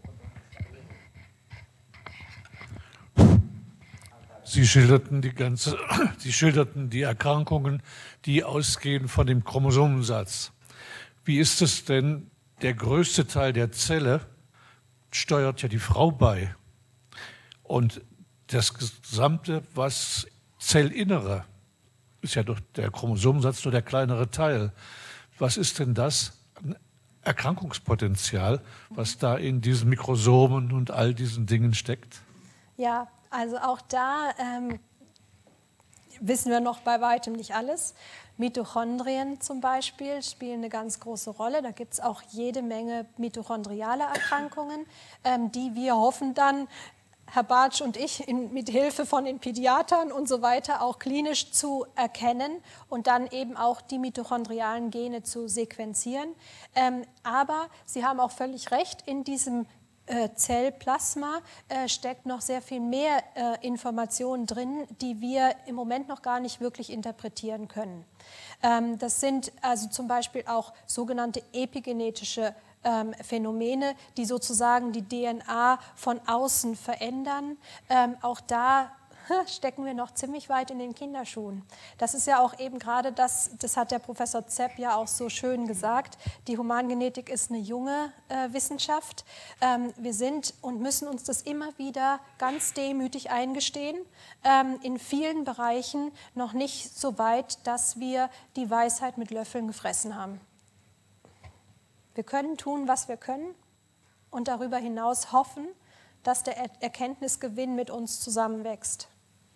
da oben. Sie schilderten die Erkrankungen, die ausgehen von dem Chromosomensatz. Wie ist es denn, der größte Teil der Zelle steuert ja die Frau bei. Und das Gesamte, was Zellinnere, ist ja doch der Chromosomensatz nur der kleinere Teil. Was ist denn das Erkrankungspotenzial, was da in diesen Mikrosomen und all diesen Dingen steckt? Ja, also auch da wissen wir noch bei weitem nicht alles. Mitochondrien zum Beispiel spielen eine ganz große Rolle. Da gibt es auch jede Menge mitochondriale Erkrankungen, die wir hoffen dann, Herr Bartsch und ich, mit Hilfe von den Pädiatern und so weiter auch klinisch zu erkennen und dann eben auch die mitochondrialen Gene zu sequenzieren. Aber Sie haben auch völlig recht, in diesem Zellplasma steckt noch sehr viel mehr Informationen drin, die wir im Moment noch gar nicht wirklich interpretieren können. Das sind also zum Beispiel auch sogenannte epigenetische Phänomene, die sozusagen die DNA von außen verändern. Auch da stecken wir noch ziemlich weit in den Kinderschuhen. Das ist ja auch eben gerade das hat der Professor Zepp ja auch so schön gesagt, die Humangenetik ist eine junge Wissenschaft. Wir sind und müssen uns das immer wieder ganz demütig eingestehen, in vielen Bereichen noch nicht so weit, dass wir die Weisheit mit Löffeln gefressen haben. Wir können tun, was wir können und darüber hinaus hoffen, dass der Erkenntnisgewinn mit uns zusammenwächst.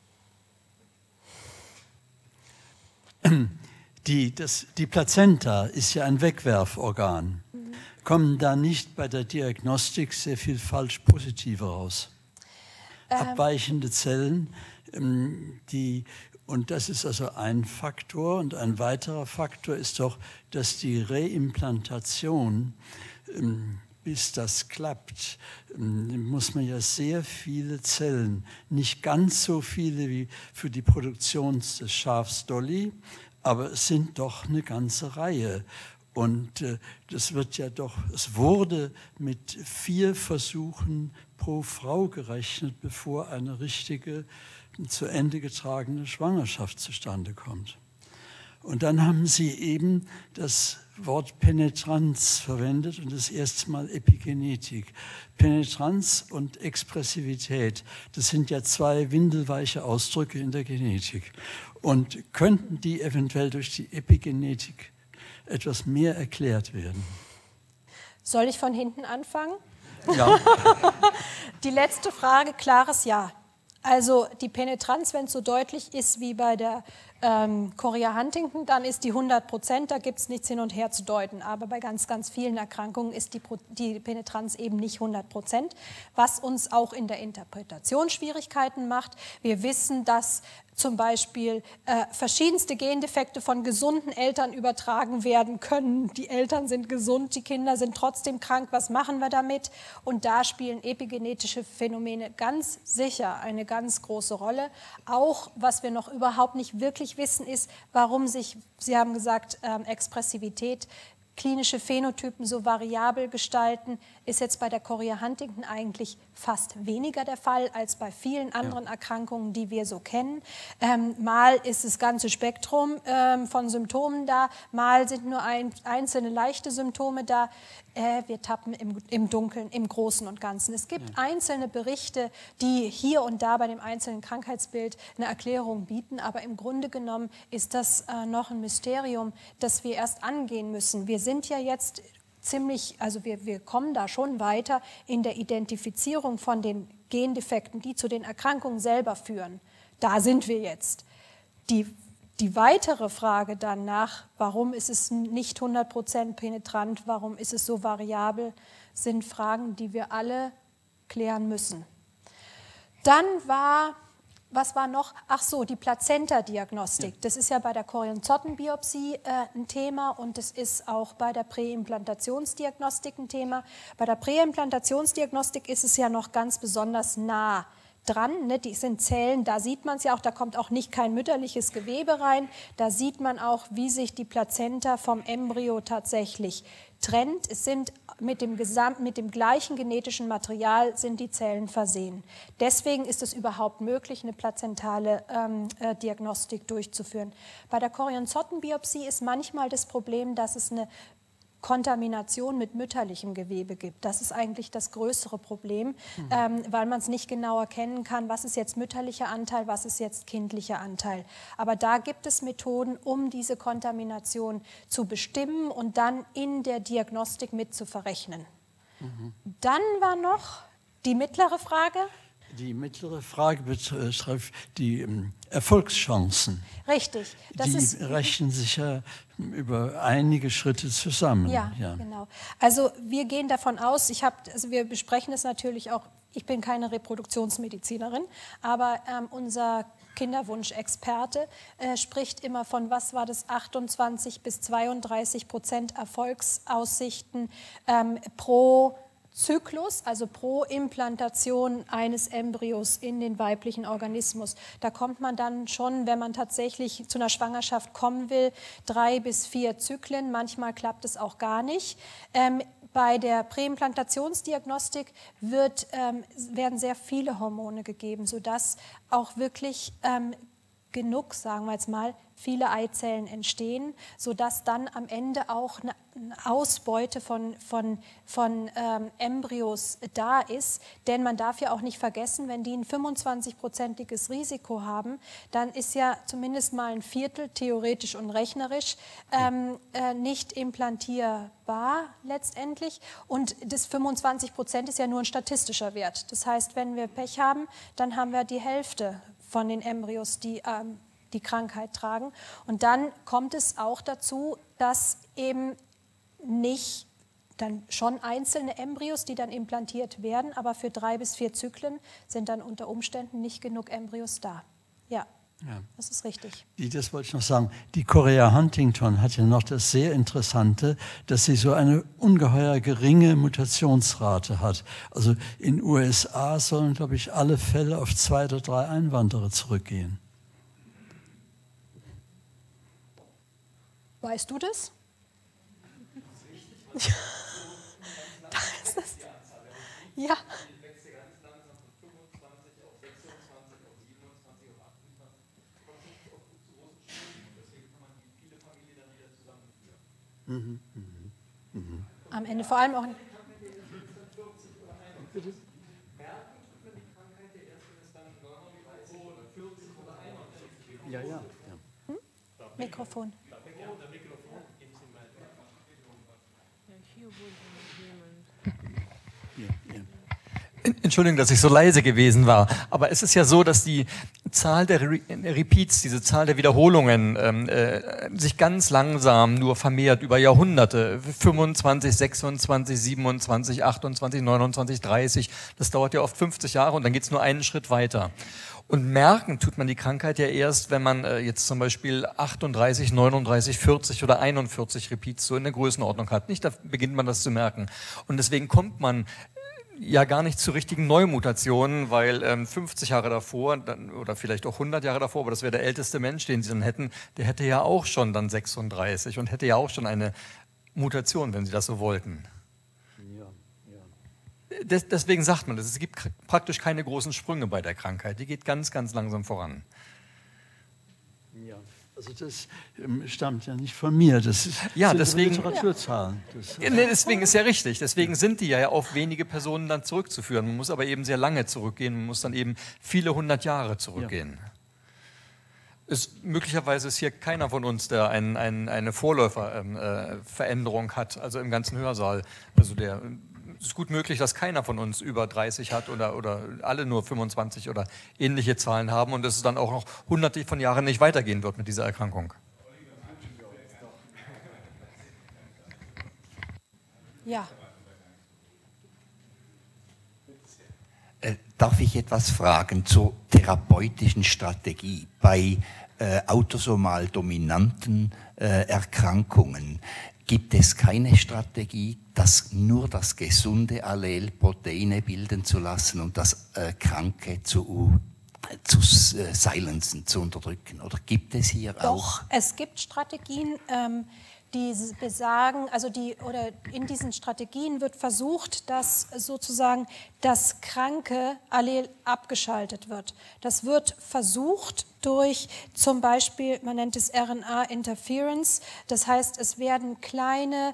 Die Plazenta ist ja ein Wegwerforgan. Kommen da nicht bei der Diagnostik sehr viel falsch Positive raus? Abweichende Zellen, und das ist also ein Faktor. Und ein weiterer Faktor ist doch, dass die Reimplantation, bis das klappt, muss man ja sehr viele Zellen, nicht ganz so viele wie für die Produktion des Schafs Dolly, aber es sind doch eine ganze Reihe. Und das wird ja doch, es wurde mit 4 Versuchen pro Frau gerechnet, bevor eine richtige, zu Ende getragene Schwangerschaft zustande kommt. Und dann haben Sie eben das Wort Penetranz verwendet und das erste Mal Epigenetik. Penetranz und Expressivität, das sind ja 2 windelweiche Ausdrücke in der Genetik. Und könnten die eventuell durch die Epigenetik etwas mehr erklärt werden? Soll ich von hinten anfangen? Ja. Die letzte Frage, klares Ja. Also die Penetranz, wenn es so deutlich ist wie bei der Chorea Huntington, dann ist die 100%, da gibt es nichts hin und her zu deuten. Aber bei ganz, ganz vielen Erkrankungen ist die Penetranz eben nicht 100%, was uns auch in der Interpretation Schwierigkeiten macht. Wir wissen, dass zum Beispiel verschiedenste Gendefekte von gesunden Eltern übertragen werden können. Die Eltern sind gesund, die Kinder sind trotzdem krank. Was machen wir damit? Und da spielen epigenetische Phänomene ganz sicher eine ganz große Rolle. Auch, was wir noch überhaupt nicht wirklich wissen, ist, warum sich, Sie haben gesagt, Expressivität, klinische Phänotypen so variabel gestalten, ist jetzt bei der Chorea Huntington eigentlich fast weniger der Fall als bei vielen anderen Erkrankungen, die wir so kennen. Mal ist das ganze Spektrum von Symptomen da, mal sind nur einzelne leichte Symptome da. Wir tappen im Dunkeln, im Großen und Ganzen. Es gibt einzelne Berichte, die hier und da bei dem einzelnen Krankheitsbild eine Erklärung bieten, aber im Grunde genommen ist das noch ein Mysterium, das wir erst angehen müssen. Wir sind ja jetzt also wir kommen da schon weiter in der Identifizierung von den Gendefekten, die zu den Erkrankungen selber führen. Da sind wir jetzt. Die weitere Frage dann nach, warum ist es nicht 100% penetrant, warum ist es so variabel, sind Fragen, die wir alle klären müssen. Dann was war noch? Ach so, die Plazenta-Diagnostik. Ja. Das ist ja bei der Choriozottenbiopsie ein Thema und das ist auch bei der Präimplantationsdiagnostik ein Thema. Bei der Präimplantationsdiagnostik ist es ja noch ganz besonders nah dran, ne? Die sind Zellen, da sieht man es ja auch, da kommt auch nicht kein mütterliches Gewebe rein, da sieht man auch, wie sich die Plazenta vom Embryo tatsächlich trennt. Es sind mit dem gleichen genetischen Material sind die Zellen versehen. Deswegen ist es überhaupt möglich, eine plazentale Diagnostik durchzuführen. Bei der Choriozottenbiopsie ist manchmal das Problem, dass es eine Kontamination mit mütterlichem Gewebe gibt. Das ist eigentlich das größere Problem, weil man es nicht genau erkennen kann, was ist jetzt mütterlicher Anteil, was ist jetzt kindlicher Anteil. Aber da gibt es Methoden, um diese Kontamination zu bestimmen und dann in der Diagnostik mit zu verrechnen. Dann war noch die mittlere Frage. Die mittlere Frage betrifft die Erfolgschancen. Richtig. Die rechnen sich ja über einige Schritte zusammen. Ja, genau. Also wir gehen davon aus, wir besprechen es natürlich auch, ich bin keine Reproduktionsmedizinerin, aber unser Kinderwunschexperte spricht immer von, was war das, 28-32% Erfolgsaussichten pro Zyklus, also pro Implantation eines Embryos in den weiblichen Organismus. Da kommt man dann schon, wenn man tatsächlich zu einer Schwangerschaft kommen will, 3 bis 4 Zyklen. Manchmal klappt es auch gar nicht. bei der Präimplantationsdiagnostik werden sehr viele Hormone gegeben, sodass auch wirklich genug, sagen wir jetzt mal, viele Eizellen entstehen, sodass dann am Ende auch eine Ausbeute von Embryos da ist. Denn man darf ja auch nicht vergessen, wenn die ein 25-prozentiges Risiko haben, dann ist ja zumindest mal ein Viertel, theoretisch und rechnerisch, nicht implantierbar letztendlich. Und das 25% ist ja nur ein statistischer Wert. Das heißt, wenn wir Pech haben, dann haben wir die Hälfte von den Embryos, die die Krankheit tragen. Und dann kommt es auch dazu, dass eben nicht dann schon einzelne Embryos, die dann implantiert werden, aber für 3 bis 4 Zyklen sind dann unter Umständen nicht genug Embryos da. Ja, das ist richtig. Das wollte ich noch sagen. Die Korea Huntington hat ja noch das sehr Interessante, dass sie so eine ungeheuer geringe Mutationsrate hat. Also in den USA sollen, glaube ich, alle Fälle auf 2 oder 3 Einwanderer zurückgehen. Weißt du das? Da ist das. Ja. Am Ende vor allem auch. Ja. Mikrofon. Entschuldigung, dass ich so leise gewesen war, aber es ist ja so, dass die Zahl der Repeats, diese Zahl der Wiederholungen, sich ganz langsam nur vermehrt über Jahrhunderte. 25, 26, 27, 28, 29, 30, das dauert ja oft 50 Jahre und dann geht es nur einen Schritt weiter. Und merken tut man die Krankheit ja erst, wenn man jetzt zum Beispiel 38, 39, 40 oder 41 Repeats so in der Größenordnung hat. Nicht, da beginnt man das zu merken. Und deswegen kommt man ja gar nicht zu richtigen Neumutationen, weil 50 Jahre davor oder vielleicht auch 100 Jahre davor, aber das wäre der älteste Mensch, den sie dann hätten, der hätte ja auch schon dann 36 und hätte ja auch schon eine Mutation, wenn sie das so wollten. Deswegen sagt man das, es gibt praktisch keine großen Sprünge bei der Krankheit, die geht ganz, ganz langsam voran. Ja. Also das stammt ja nicht von mir, das sind deswegen, Literaturzahlen. Deswegen ist ja richtig, deswegen sind die ja auf wenige Personen dann zurückzuführen. Man muss aber eben sehr lange zurückgehen, man muss dann eben viele 100 Jahre zurückgehen. Ja. Möglicherweise ist hier keiner von uns, der eine Vorläuferveränderung hat, also im ganzen Hörsaal. Also es ist gut möglich, dass keiner von uns über 30 hat oder alle nur 25 oder ähnliche Zahlen haben und dass es dann auch noch hunderte von Jahren nicht weitergehen wird mit dieser Erkrankung. Ja. Darf ich etwas fragen zur therapeutischen Strategie bei autosomal dominanten Erkrankungen? Gibt es keine Strategie, nur das gesunde Allel Proteine bilden zu lassen und das Kranke zu silenzen, zu unterdrücken? Oder gibt es hier auch? Doch, es gibt Strategien, die besagen, in diesen Strategien wird versucht, dass sozusagen das kranke Allel abgeschaltet wird. Das wird versucht durch zum Beispiel, man nennt es RNA-Interference, das heißt, es werden kleine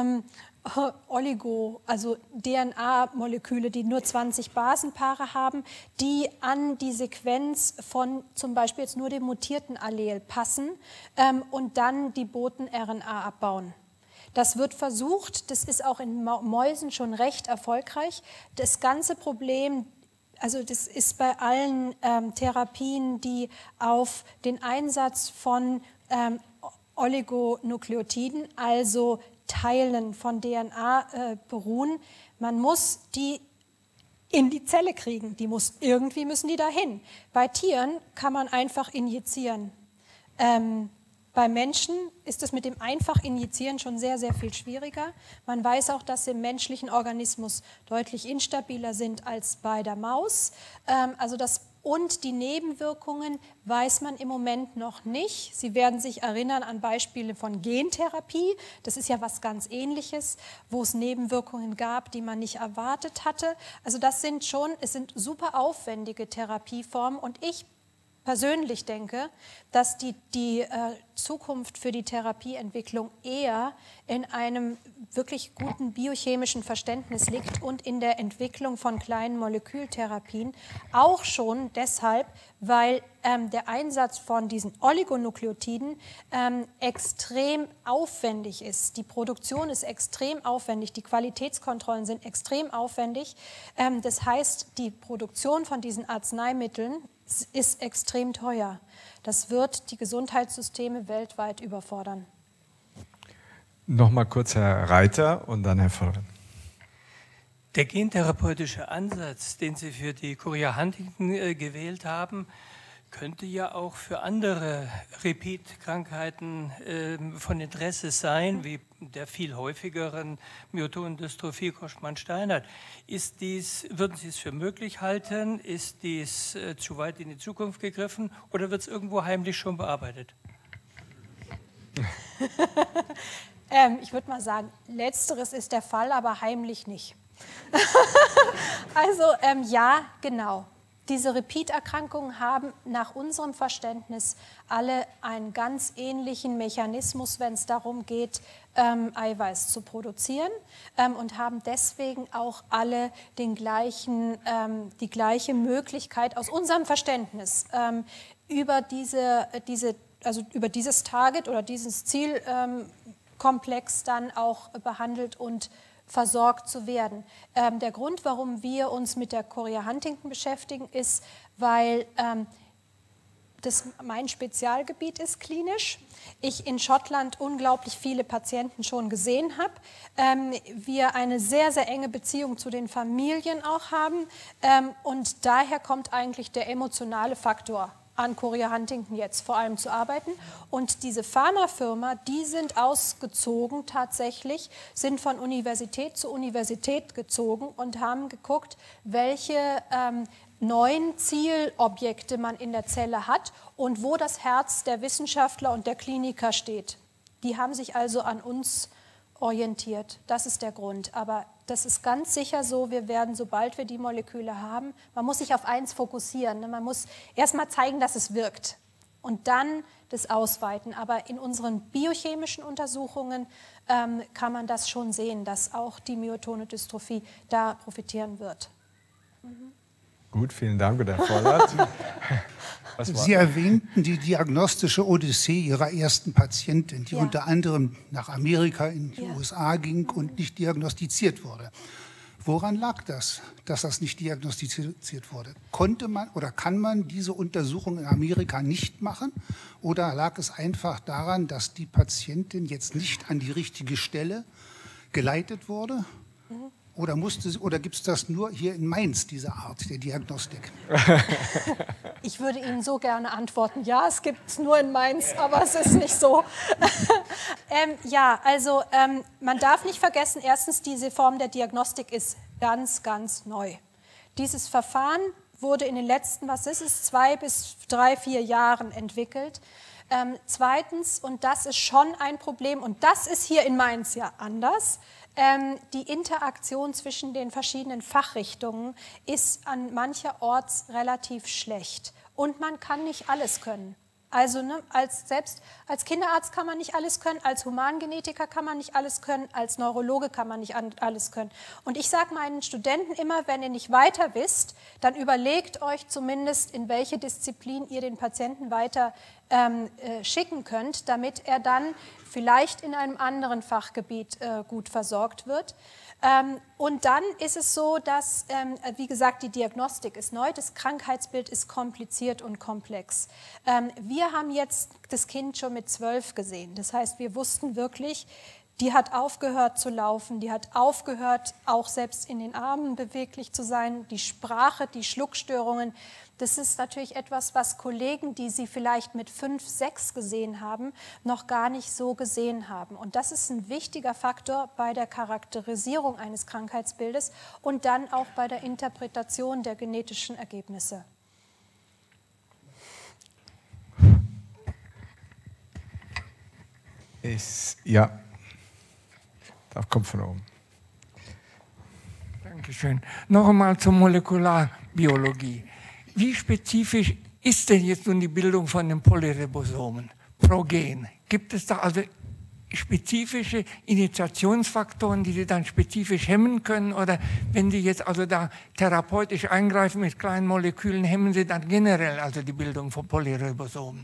also DNA-Moleküle, die nur 20 Basenpaare haben, die an die Sequenz von zum Beispiel jetzt nur dem mutierten Allel passen und dann die Boten-RNA abbauen. Das wird versucht, das ist auch in Mäusen schon recht erfolgreich. Das ganze Problem, also das ist bei allen Therapien, die auf den Einsatz von Oligonukleotiden, also Teilen von DNA beruhen. Man muss die in die Zelle kriegen. Irgendwie müssen die dahin. Bei Tieren kann man einfach injizieren. Bei Menschen ist es mit dem einfach Injizieren schon sehr, sehr viel schwieriger. Man weiß auch, dass sie im menschlichen Organismus deutlich instabiler sind als bei der Maus. Und die Nebenwirkungen weiß man im Moment noch nicht. Sie werden sich erinnern an Beispiele von Gentherapie. Das ist ja was ganz Ähnliches, wo es Nebenwirkungen gab, die man nicht erwartet hatte. Also es sind super aufwendige Therapieformen. Und ich persönlich denke, dass die Zukunft für die Therapieentwicklung eher in einem wirklich guten biochemischen Verständnis liegt und in der Entwicklung von kleinen Molekültherapien. Auch schon deshalb, weil der Einsatz von diesen Oligonukleotiden extrem aufwendig ist. Die Produktion ist extrem aufwendig, die Qualitätskontrollen sind extrem aufwendig. Das heißt, die Produktion von diesen Arzneimitteln ist extrem teuer. Das wird die Gesundheitssysteme weltweit überfordern. Nochmal kurz Herr Reiter und dann Herr Vollmann. Der gentherapeutische Ansatz, den Sie für die Chorea Huntington gewählt haben, könnte ja auch für andere Repeat-Krankheiten von Interesse sein, wie der viel häufigeren Myotonendystrophie Koschmann-Steinert. Würden Sie es für möglich halten? Ist dies zu weit in die Zukunft gegriffen oder wird es irgendwo heimlich schon bearbeitet? Ich würde mal sagen, letzteres ist der Fall, aber heimlich nicht. Also ja, genau. Diese Repeat-Erkrankungen haben nach unserem Verständnis alle einen ganz ähnlichen Mechanismus, wenn es darum geht, Eiweiß zu produzieren und haben deswegen auch alle die gleiche Möglichkeit aus unserem Verständnis über dieses Target oder dieses Zielkomplex dann auch behandelt und versorgt zu werden. Der Grund, warum wir uns mit der Chorea Huntington beschäftigen, ist, weil das mein Spezialgebiet ist klinisch. Ich in Schottland unglaublich viele Patienten schon gesehen habe. Wir eine sehr, sehr enge Beziehung zu den Familien auch haben. Und daher kommt eigentlich der emotionale Faktor an Chorea Huntington jetzt vor allem zu arbeiten. Und diese Pharmafirma, die sind ausgezogen tatsächlich, sind von Universität zu Universität gezogen und haben geguckt, welche neuen Zielobjekte man in der Zelle hat und wo das Herz der Wissenschaftler und der Kliniker steht. Die haben sich also an uns orientiert. Das ist der Grund. Aber das ist ganz sicher so, wir werden, sobald wir die Moleküle haben, man muss sich auf eins fokussieren. Man muss erst mal zeigen, dass es wirkt und dann das ausweiten. Aber in unseren biochemischen Untersuchungen kann man das schon sehen, dass auch die Myotonendystrophie da profitieren wird. Gut, vielen Dank, Herr Vollert. Sie erwähnten die diagnostische Odyssee Ihrer ersten Patientin, die unter anderem nach Amerika in die USA ging und nicht diagnostiziert wurde. Woran lag das, dass das nicht diagnostiziert wurde? Konnte man oder kann man diese Untersuchung in Amerika nicht machen? Oder lag es einfach daran, dass die Patientin jetzt nicht an die richtige Stelle geleitet wurde? Oder gibt es das nur hier in Mainz, diese Art der Diagnostik? Ich würde Ihnen so gerne antworten, ja, es gibt es nur in Mainz, aber es ist nicht so. Man darf nicht vergessen, erstens, diese Form der Diagnostik ist ganz, ganz neu. Dieses Verfahren wurde in den letzten, 2 bis 3, 4 Jahren entwickelt. Zweitens, und das ist schon ein Problem, und das ist hier in Mainz ja anders, die Interaktion zwischen den verschiedenen Fachrichtungen ist an mancherorts relativ schlecht. Und man kann nicht alles können. Also selbst als Kinderarzt kann man nicht alles können, als Humangenetiker kann man nicht alles können, als Neurologe kann man nicht alles können. Und ich sage meinen Studenten immer, wenn ihr nicht weiter wisst, dann überlegt euch zumindest, in welche Disziplin ihr den Patienten weiter schicken könnt, damit er dann vielleicht in einem anderen Fachgebiet gut versorgt wird. Und dann ist es so, dass, wie gesagt, die Diagnostik ist neu, das Krankheitsbild ist kompliziert und komplex. Wir haben jetzt das Kind schon mit 12 gesehen. Das heißt, wir wussten wirklich, Die hat aufgehört zu laufen, die hat aufgehört, auch selbst in den Armen beweglich zu sein. Die Sprache, die Schluckstörungen, das ist natürlich etwas, was Kollegen, die sie vielleicht mit 5, 6 gesehen haben, noch gar nicht so gesehen haben. Und das ist ein wichtiger Faktor bei der Charakterisierung eines Krankheitsbildes und dann auch bei der Interpretation der genetischen Ergebnisse. Ja, da kommt von oben. Dankeschön. Noch einmal zur Molekularbiologie. Wie spezifisch ist denn jetzt nun die Bildung von den Polyribosomen pro Gen? Gibt es da also spezifische Initiationsfaktoren, die Sie dann spezifisch hemmen können? Oder wenn Sie jetzt also da therapeutisch eingreifen mit kleinen Molekülen, hemmen Sie dann generell also die Bildung von Polyribosomen?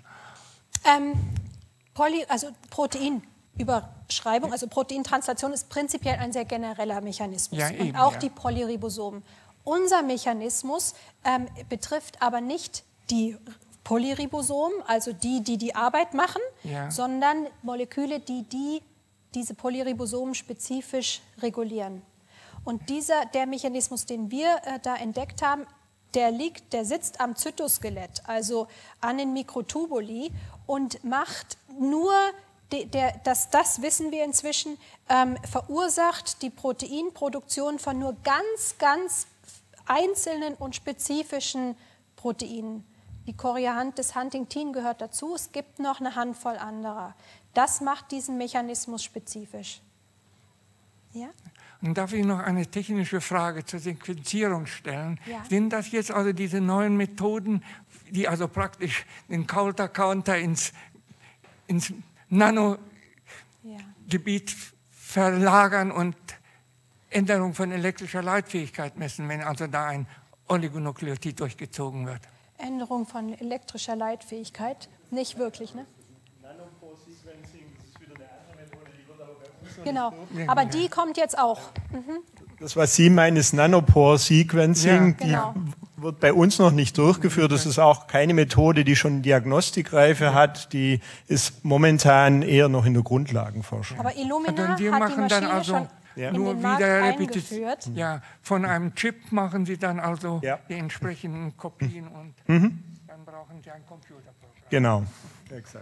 Also Proteinüberschreibung, also Proteintranslation ist prinzipiell ein sehr genereller Mechanismus. Ja, eben, und auch ja. die Polyribosomen. Unser Mechanismus betrifft aber nicht die Polyribosomen, also die Arbeit machen, ja. sondern Moleküle, die diese Polyribosomen spezifisch regulieren. Und der Mechanismus, den wir da entdeckt haben, der sitzt am Zytoskelett, also an den Mikrotubuli und macht nur, das wissen wir inzwischen, verursacht die Proteinproduktion von nur ganz einzelnen und spezifischen Proteinen. Die Chorea des Huntingtin gehört dazu, es gibt noch eine Handvoll anderer. Das macht diesen Mechanismus spezifisch. Ja? Und darf ich noch eine technische Frage zur Sequenzierung stellen? Ja. Sind das jetzt also diese neuen Methoden, die also praktisch den Counter ins Nanogebiet verlagern und Änderung von elektrischer Leitfähigkeit messen, wenn also da ein Oligonukleotid durchgezogen wird? Änderung von elektrischer Leitfähigkeit? Nicht wirklich, ne? Genau, aber die kommt jetzt auch. Mhm. Das, was Sie meinen, ist Nanopore-Sequencing. Ja, genau. Die wird bei uns noch nicht durchgeführt. Das ist auch keine Methode, die schon Diagnostikreife hat. Die ist momentan eher noch in der Grundlagenforschung. Aber Illumina Also wir hat die machen dann Maschine also schon in nur den Markt wieder eingeführt. Ja, von einem Chip machen Sie dann also die entsprechenden Kopien und dann brauchen Sie ein Computerprogramm. Genau, exakt.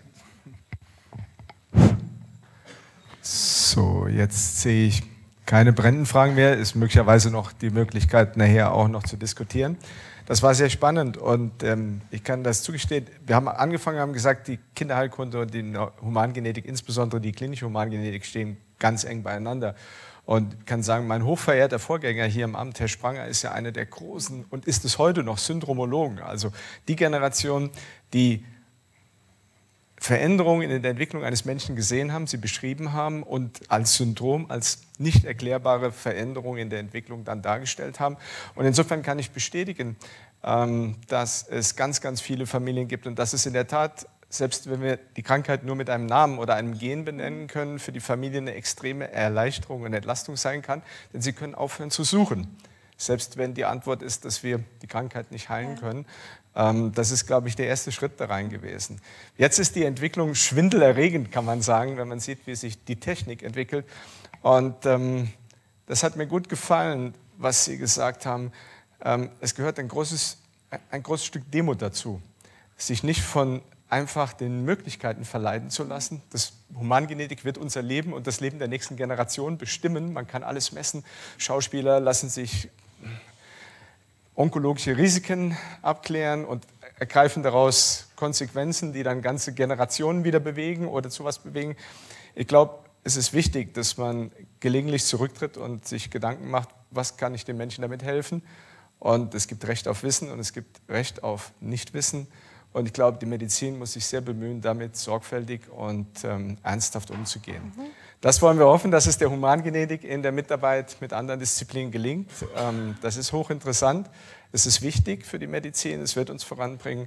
So, jetzt sehe ich keine brennenden Fragen mehr. Ist möglicherweise noch die Möglichkeit, nachher auch noch zu diskutieren. Das war sehr spannend und ich kann das zugestehen. Wir haben angefangen, haben gesagt, die Kinderheilkunde und die Humangenetik, insbesondere die klinische Humangenetik, stehen ganz eng beieinander. Und ich kann sagen, mein hochverehrter Vorgänger hier im Amt, Herr Spranger, ist ja einer der großen und ist es heute noch Syndromologen. Also die Generation, die Veränderungen in der Entwicklung eines Menschen gesehen haben, sie beschrieben haben und als Syndrom, als nicht erklärbare Veränderung in der Entwicklung dann dargestellt haben. Und insofern kann ich bestätigen, dass es ganz viele Familien gibt und dass es in der Tat, selbst wenn wir die Krankheit nur mit einem Namen oder einem Gen benennen können, für die Familie eine extreme Erleichterung und Entlastung sein kann, denn sie können aufhören zu suchen. Selbst wenn die Antwort ist, dass wir die Krankheit nicht heilen können. Das ist, glaube ich, der erste Schritt da rein gewesen. Jetzt ist die Entwicklung schwindelerregend, kann man sagen, wenn man sieht, wie sich die Technik entwickelt. Und das hat mir gut gefallen, was Sie gesagt haben. Es gehört ein großes Stück Demut dazu, sich nicht von einfach den Möglichkeiten verleiten zu lassen. Das Humangenetik wird unser Leben und das Leben der nächsten Generation bestimmen. Man kann alles messen. Schauspieler lassen sich onkologische Risiken abklären und ergreifen daraus Konsequenzen, die dann ganze Generationen wieder bewegen oder zu was bewegen. Ich glaube, es ist wichtig, dass man gelegentlich zurücktritt und sich Gedanken macht, was kann ich den Menschen damit helfen? Und es gibt Recht auf Wissen und es gibt Recht auf Nichtwissen. Und ich glaube, die Medizin muss sich sehr bemühen, damit sorgfältig und ernsthaft umzugehen. Das wollen wir hoffen, dass es der Humangenetik in der Mitarbeit mit anderen Disziplinen gelingt. Das ist hochinteressant, es ist wichtig für die Medizin, es wird uns voranbringen.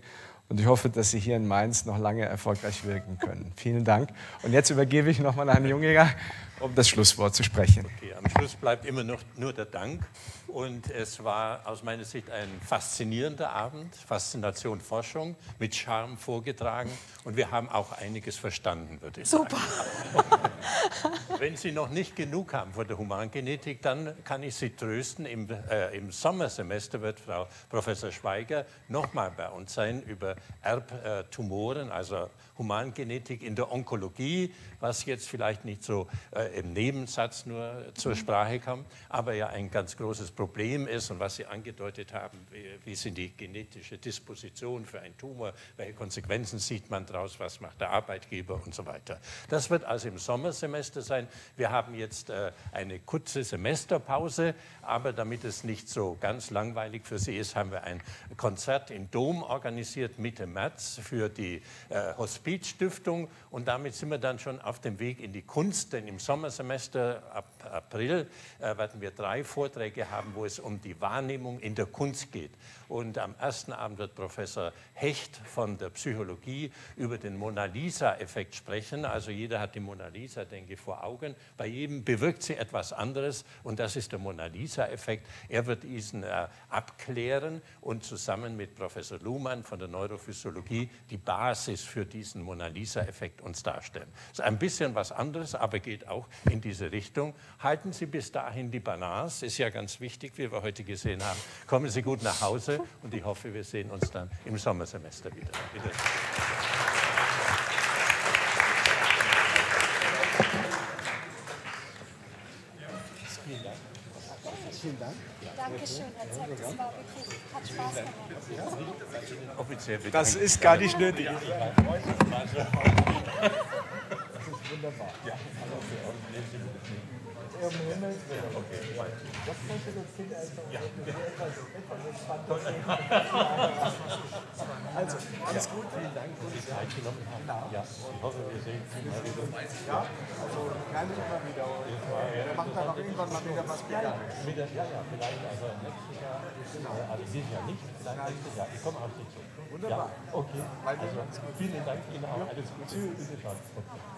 Und ich hoffe, dass Sie hier in Mainz noch lange erfolgreich wirken können. Vielen Dank. Und jetzt übergebe ich nochmal an Herrn Junginger, um das Schlusswort zu sprechen. Okay, am Schluss bleibt immer noch nur der Dank. Und es war aus meiner Sicht ein faszinierender Abend, Faszination Forschung, mit Charme vorgetragen. Und wir haben auch einiges verstanden, würde ich sagen. Super. Wenn Sie noch nicht genug haben von der Humangenetik, dann kann ich Sie trösten. Im Sommersemester wird Frau Professor Schweiger nochmal bei uns sein über Erbtumoren, also Humangenetik in der Onkologie, was jetzt vielleicht nicht so im Nebensatz nur zur Sprache kommt, aber ja ein ganz großes Problem ist und was Sie angedeutet haben, wie sind die genetische Disposition für einen Tumor, welche Konsequenzen sieht man daraus, was macht der Arbeitgeber und so weiter. Das wird also im Sommersemester sein. Wir haben jetzt eine kurze Semesterpause, aber damit es nicht so ganz langweilig für Sie ist, haben wir ein Konzert im Dom organisiert Mitte März für die Hospizstiftung und damit sind wir dann schon auf dem Weg in die Kunst, denn im Sommersemester ab April werden wir 3 Vorträge haben, wo es um die Wahrnehmung in der Kunst geht. Und am ersten Abend wird Professor Hecht von der Psychologie über den Mona Lisa-Effekt sprechen. Also jeder hat die Mona Lisa, denke ich, vor Augen. Bei jedem bewirkt sie etwas anderes und das ist der Mona Lisa-Effekt. Er wird diesen abklären und zusammen mit Professor Luhmann von der Neurophysiologie die Basis für diesen Mona Lisa-Effekt uns darstellen. Das ist ein bisschen was anderes, aber geht auch in diese Richtung. Halten Sie bis dahin die Balance, ist ja ganz wichtig, wie wir heute gesehen haben. Kommen Sie gut nach Hause und ich hoffe, wir sehen uns dann im Sommersemester wieder. Bitte. Vielen Dank. Vielen Dank. Dankeschön, Herr Zepp. Das war wirklich, hat Spaß gemacht. Offiziell bedankt. Das ist gar nicht nötig. Das ist wunderbar. Ja. Um Himmels Willen. Okay. Das könnte das Kind also etwas entspannter sehen. Also, alles gut. Vielen Dank, dass Sie Zeit genommen haben. Ja, ich hoffe, wir sehen Sie mal wieder. Ja, also gerne immer wieder. Er macht dann auch irgendwann mal wieder was mit. Ja, vielleicht also nächstes Jahr. Also dieses Jahr nicht, vielleicht nächstes Jahr. Ich komme auf Sie zu. Wunderbar. Ja, okay. Also, vielen Dank Ihnen auch. Alles Gute. Tschüss. Bitte schauen.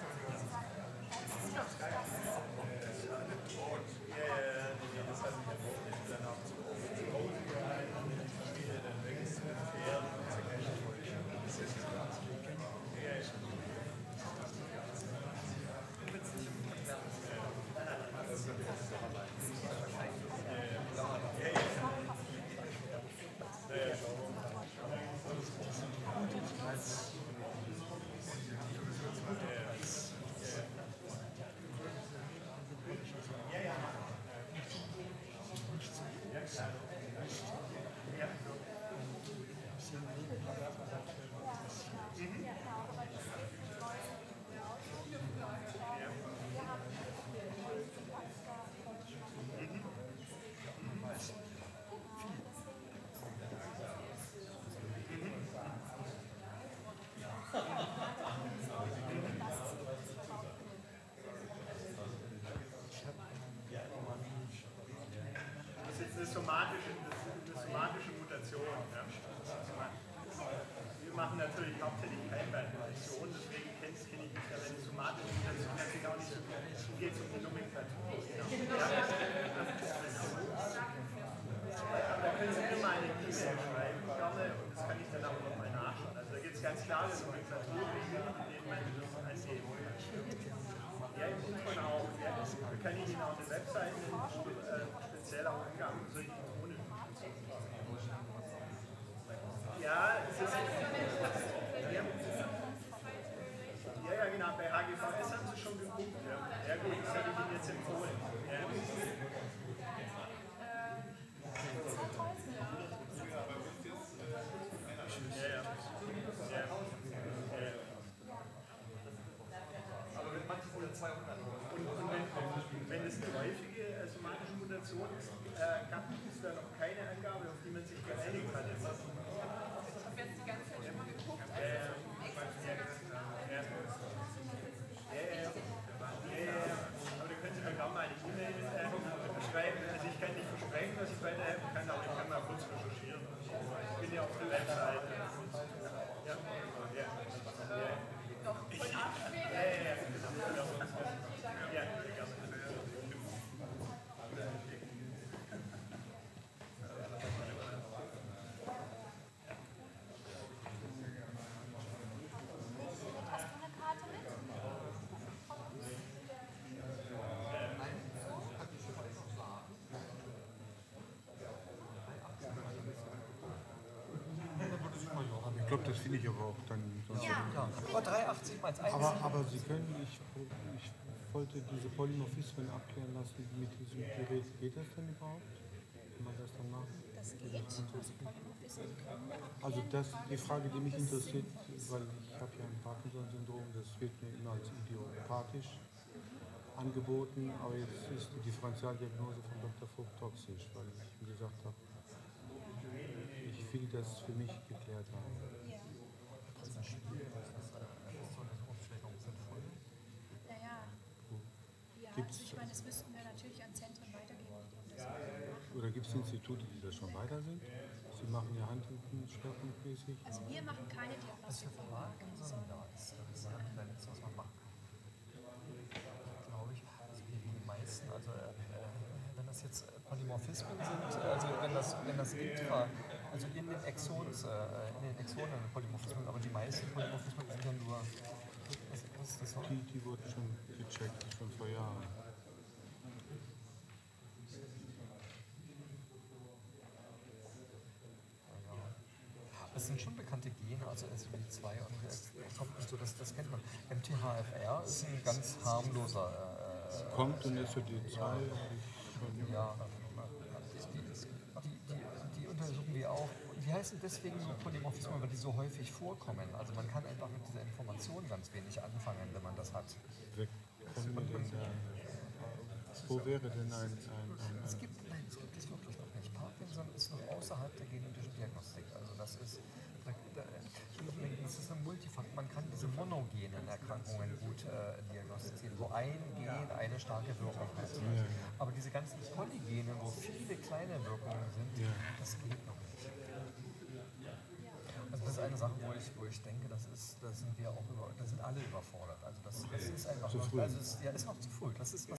Eine somatische Mutation. Ja. Wir machen natürlich hauptsächlich Keimweltmutation, deswegen kenne ich mich ja, wenn die somatische Mutation natürlich auch nicht so geht um die Nomenklatur. Ja. Da können Sie mir mal eine E-Mail schreiben, gerne, und das kann ich dann auch nochmal nachschauen. Also da gibt es ganz klare Nomenklaturregeln, in denen man das angeben kann. Ja, im Umfang auch. Ja, da kann ich Ihnen auch eine Webseite nennen, speziell auch Umgang mit solchen Methoden. Ja, es ist. Ja, genau, bei HGVS haben Sie schon geguckt. Ja, gut, das hätte ich Ihnen jetzt empfohlen. Ja. Aber mit manchen oder 200. Und wenn es eine häufige somatische Mutation ist, gab es da glaube, das finde ich aber auch dann. Ja, aber 380 mal 1. Aber Sie können, ich wollte diese Polymorphismen abklären lassen mit diesem Gerät. Geht das denn überhaupt? Kann man das dann machen? Das geht, diese Polymorphismen können Also das, die Frage, die mich interessiert, weil ich habe ja ein Parkinson-Syndrom, das wird mir immer als idiopathisch angeboten, aber jetzt ist die Differentialdiagnose von Dr. Vogt toxisch, weil ich ihm gesagt habe, ich will das für mich geklärt haben. Ja. Naja. Ja, also ich meine, das müssten wir natürlich an Zentren weitergeben, die das machen. Oder gibt es Institute, die da schon weiter sind? Sie machen ja Huntington schwerpunktmäßig. Also wir machen keine Diagnostik von Parkinson. Das ist ja das, was man machen kann. Glaube ich, also wie die meisten, also wenn das jetzt Polymorphismen sind, also wenn das intra, also in den Exonen Polymorphismen, aber die meisten Polymorphismen sind ja nur, was ist das noch? Die wurden schon gecheckt, schon vor Jahren. Das sind schon bekannte Gene, also SOD2 und so, das kennt man. MTHFR ist ein ganz harmloser. Kommt und SOD2. Ja, die untersuchen wir auch. Die heißen deswegen so Polymorphismen, weil die so häufig vorkommen. Also man kann einfach mit dieser Information ganz wenig anfangen, wenn man das hat. Wo wäre denn ein es gibt es wirklich noch nicht. Parkinson ist noch außerhalb der genetischen Diagnostik. Also das ist ein Multifaktor. Man kann diese monogenen Erkrankungen gut diagnostizieren, wo ein Gen eine starke Wirkung hat. Aber diese ganzen Polygenen, wo viele kleine Wirkungen sind, das geht noch nicht. Also das ist eine Sache, wo ich denke, da sind alle überfordert. Also das ist einfach noch, ist noch zu früh. Das ist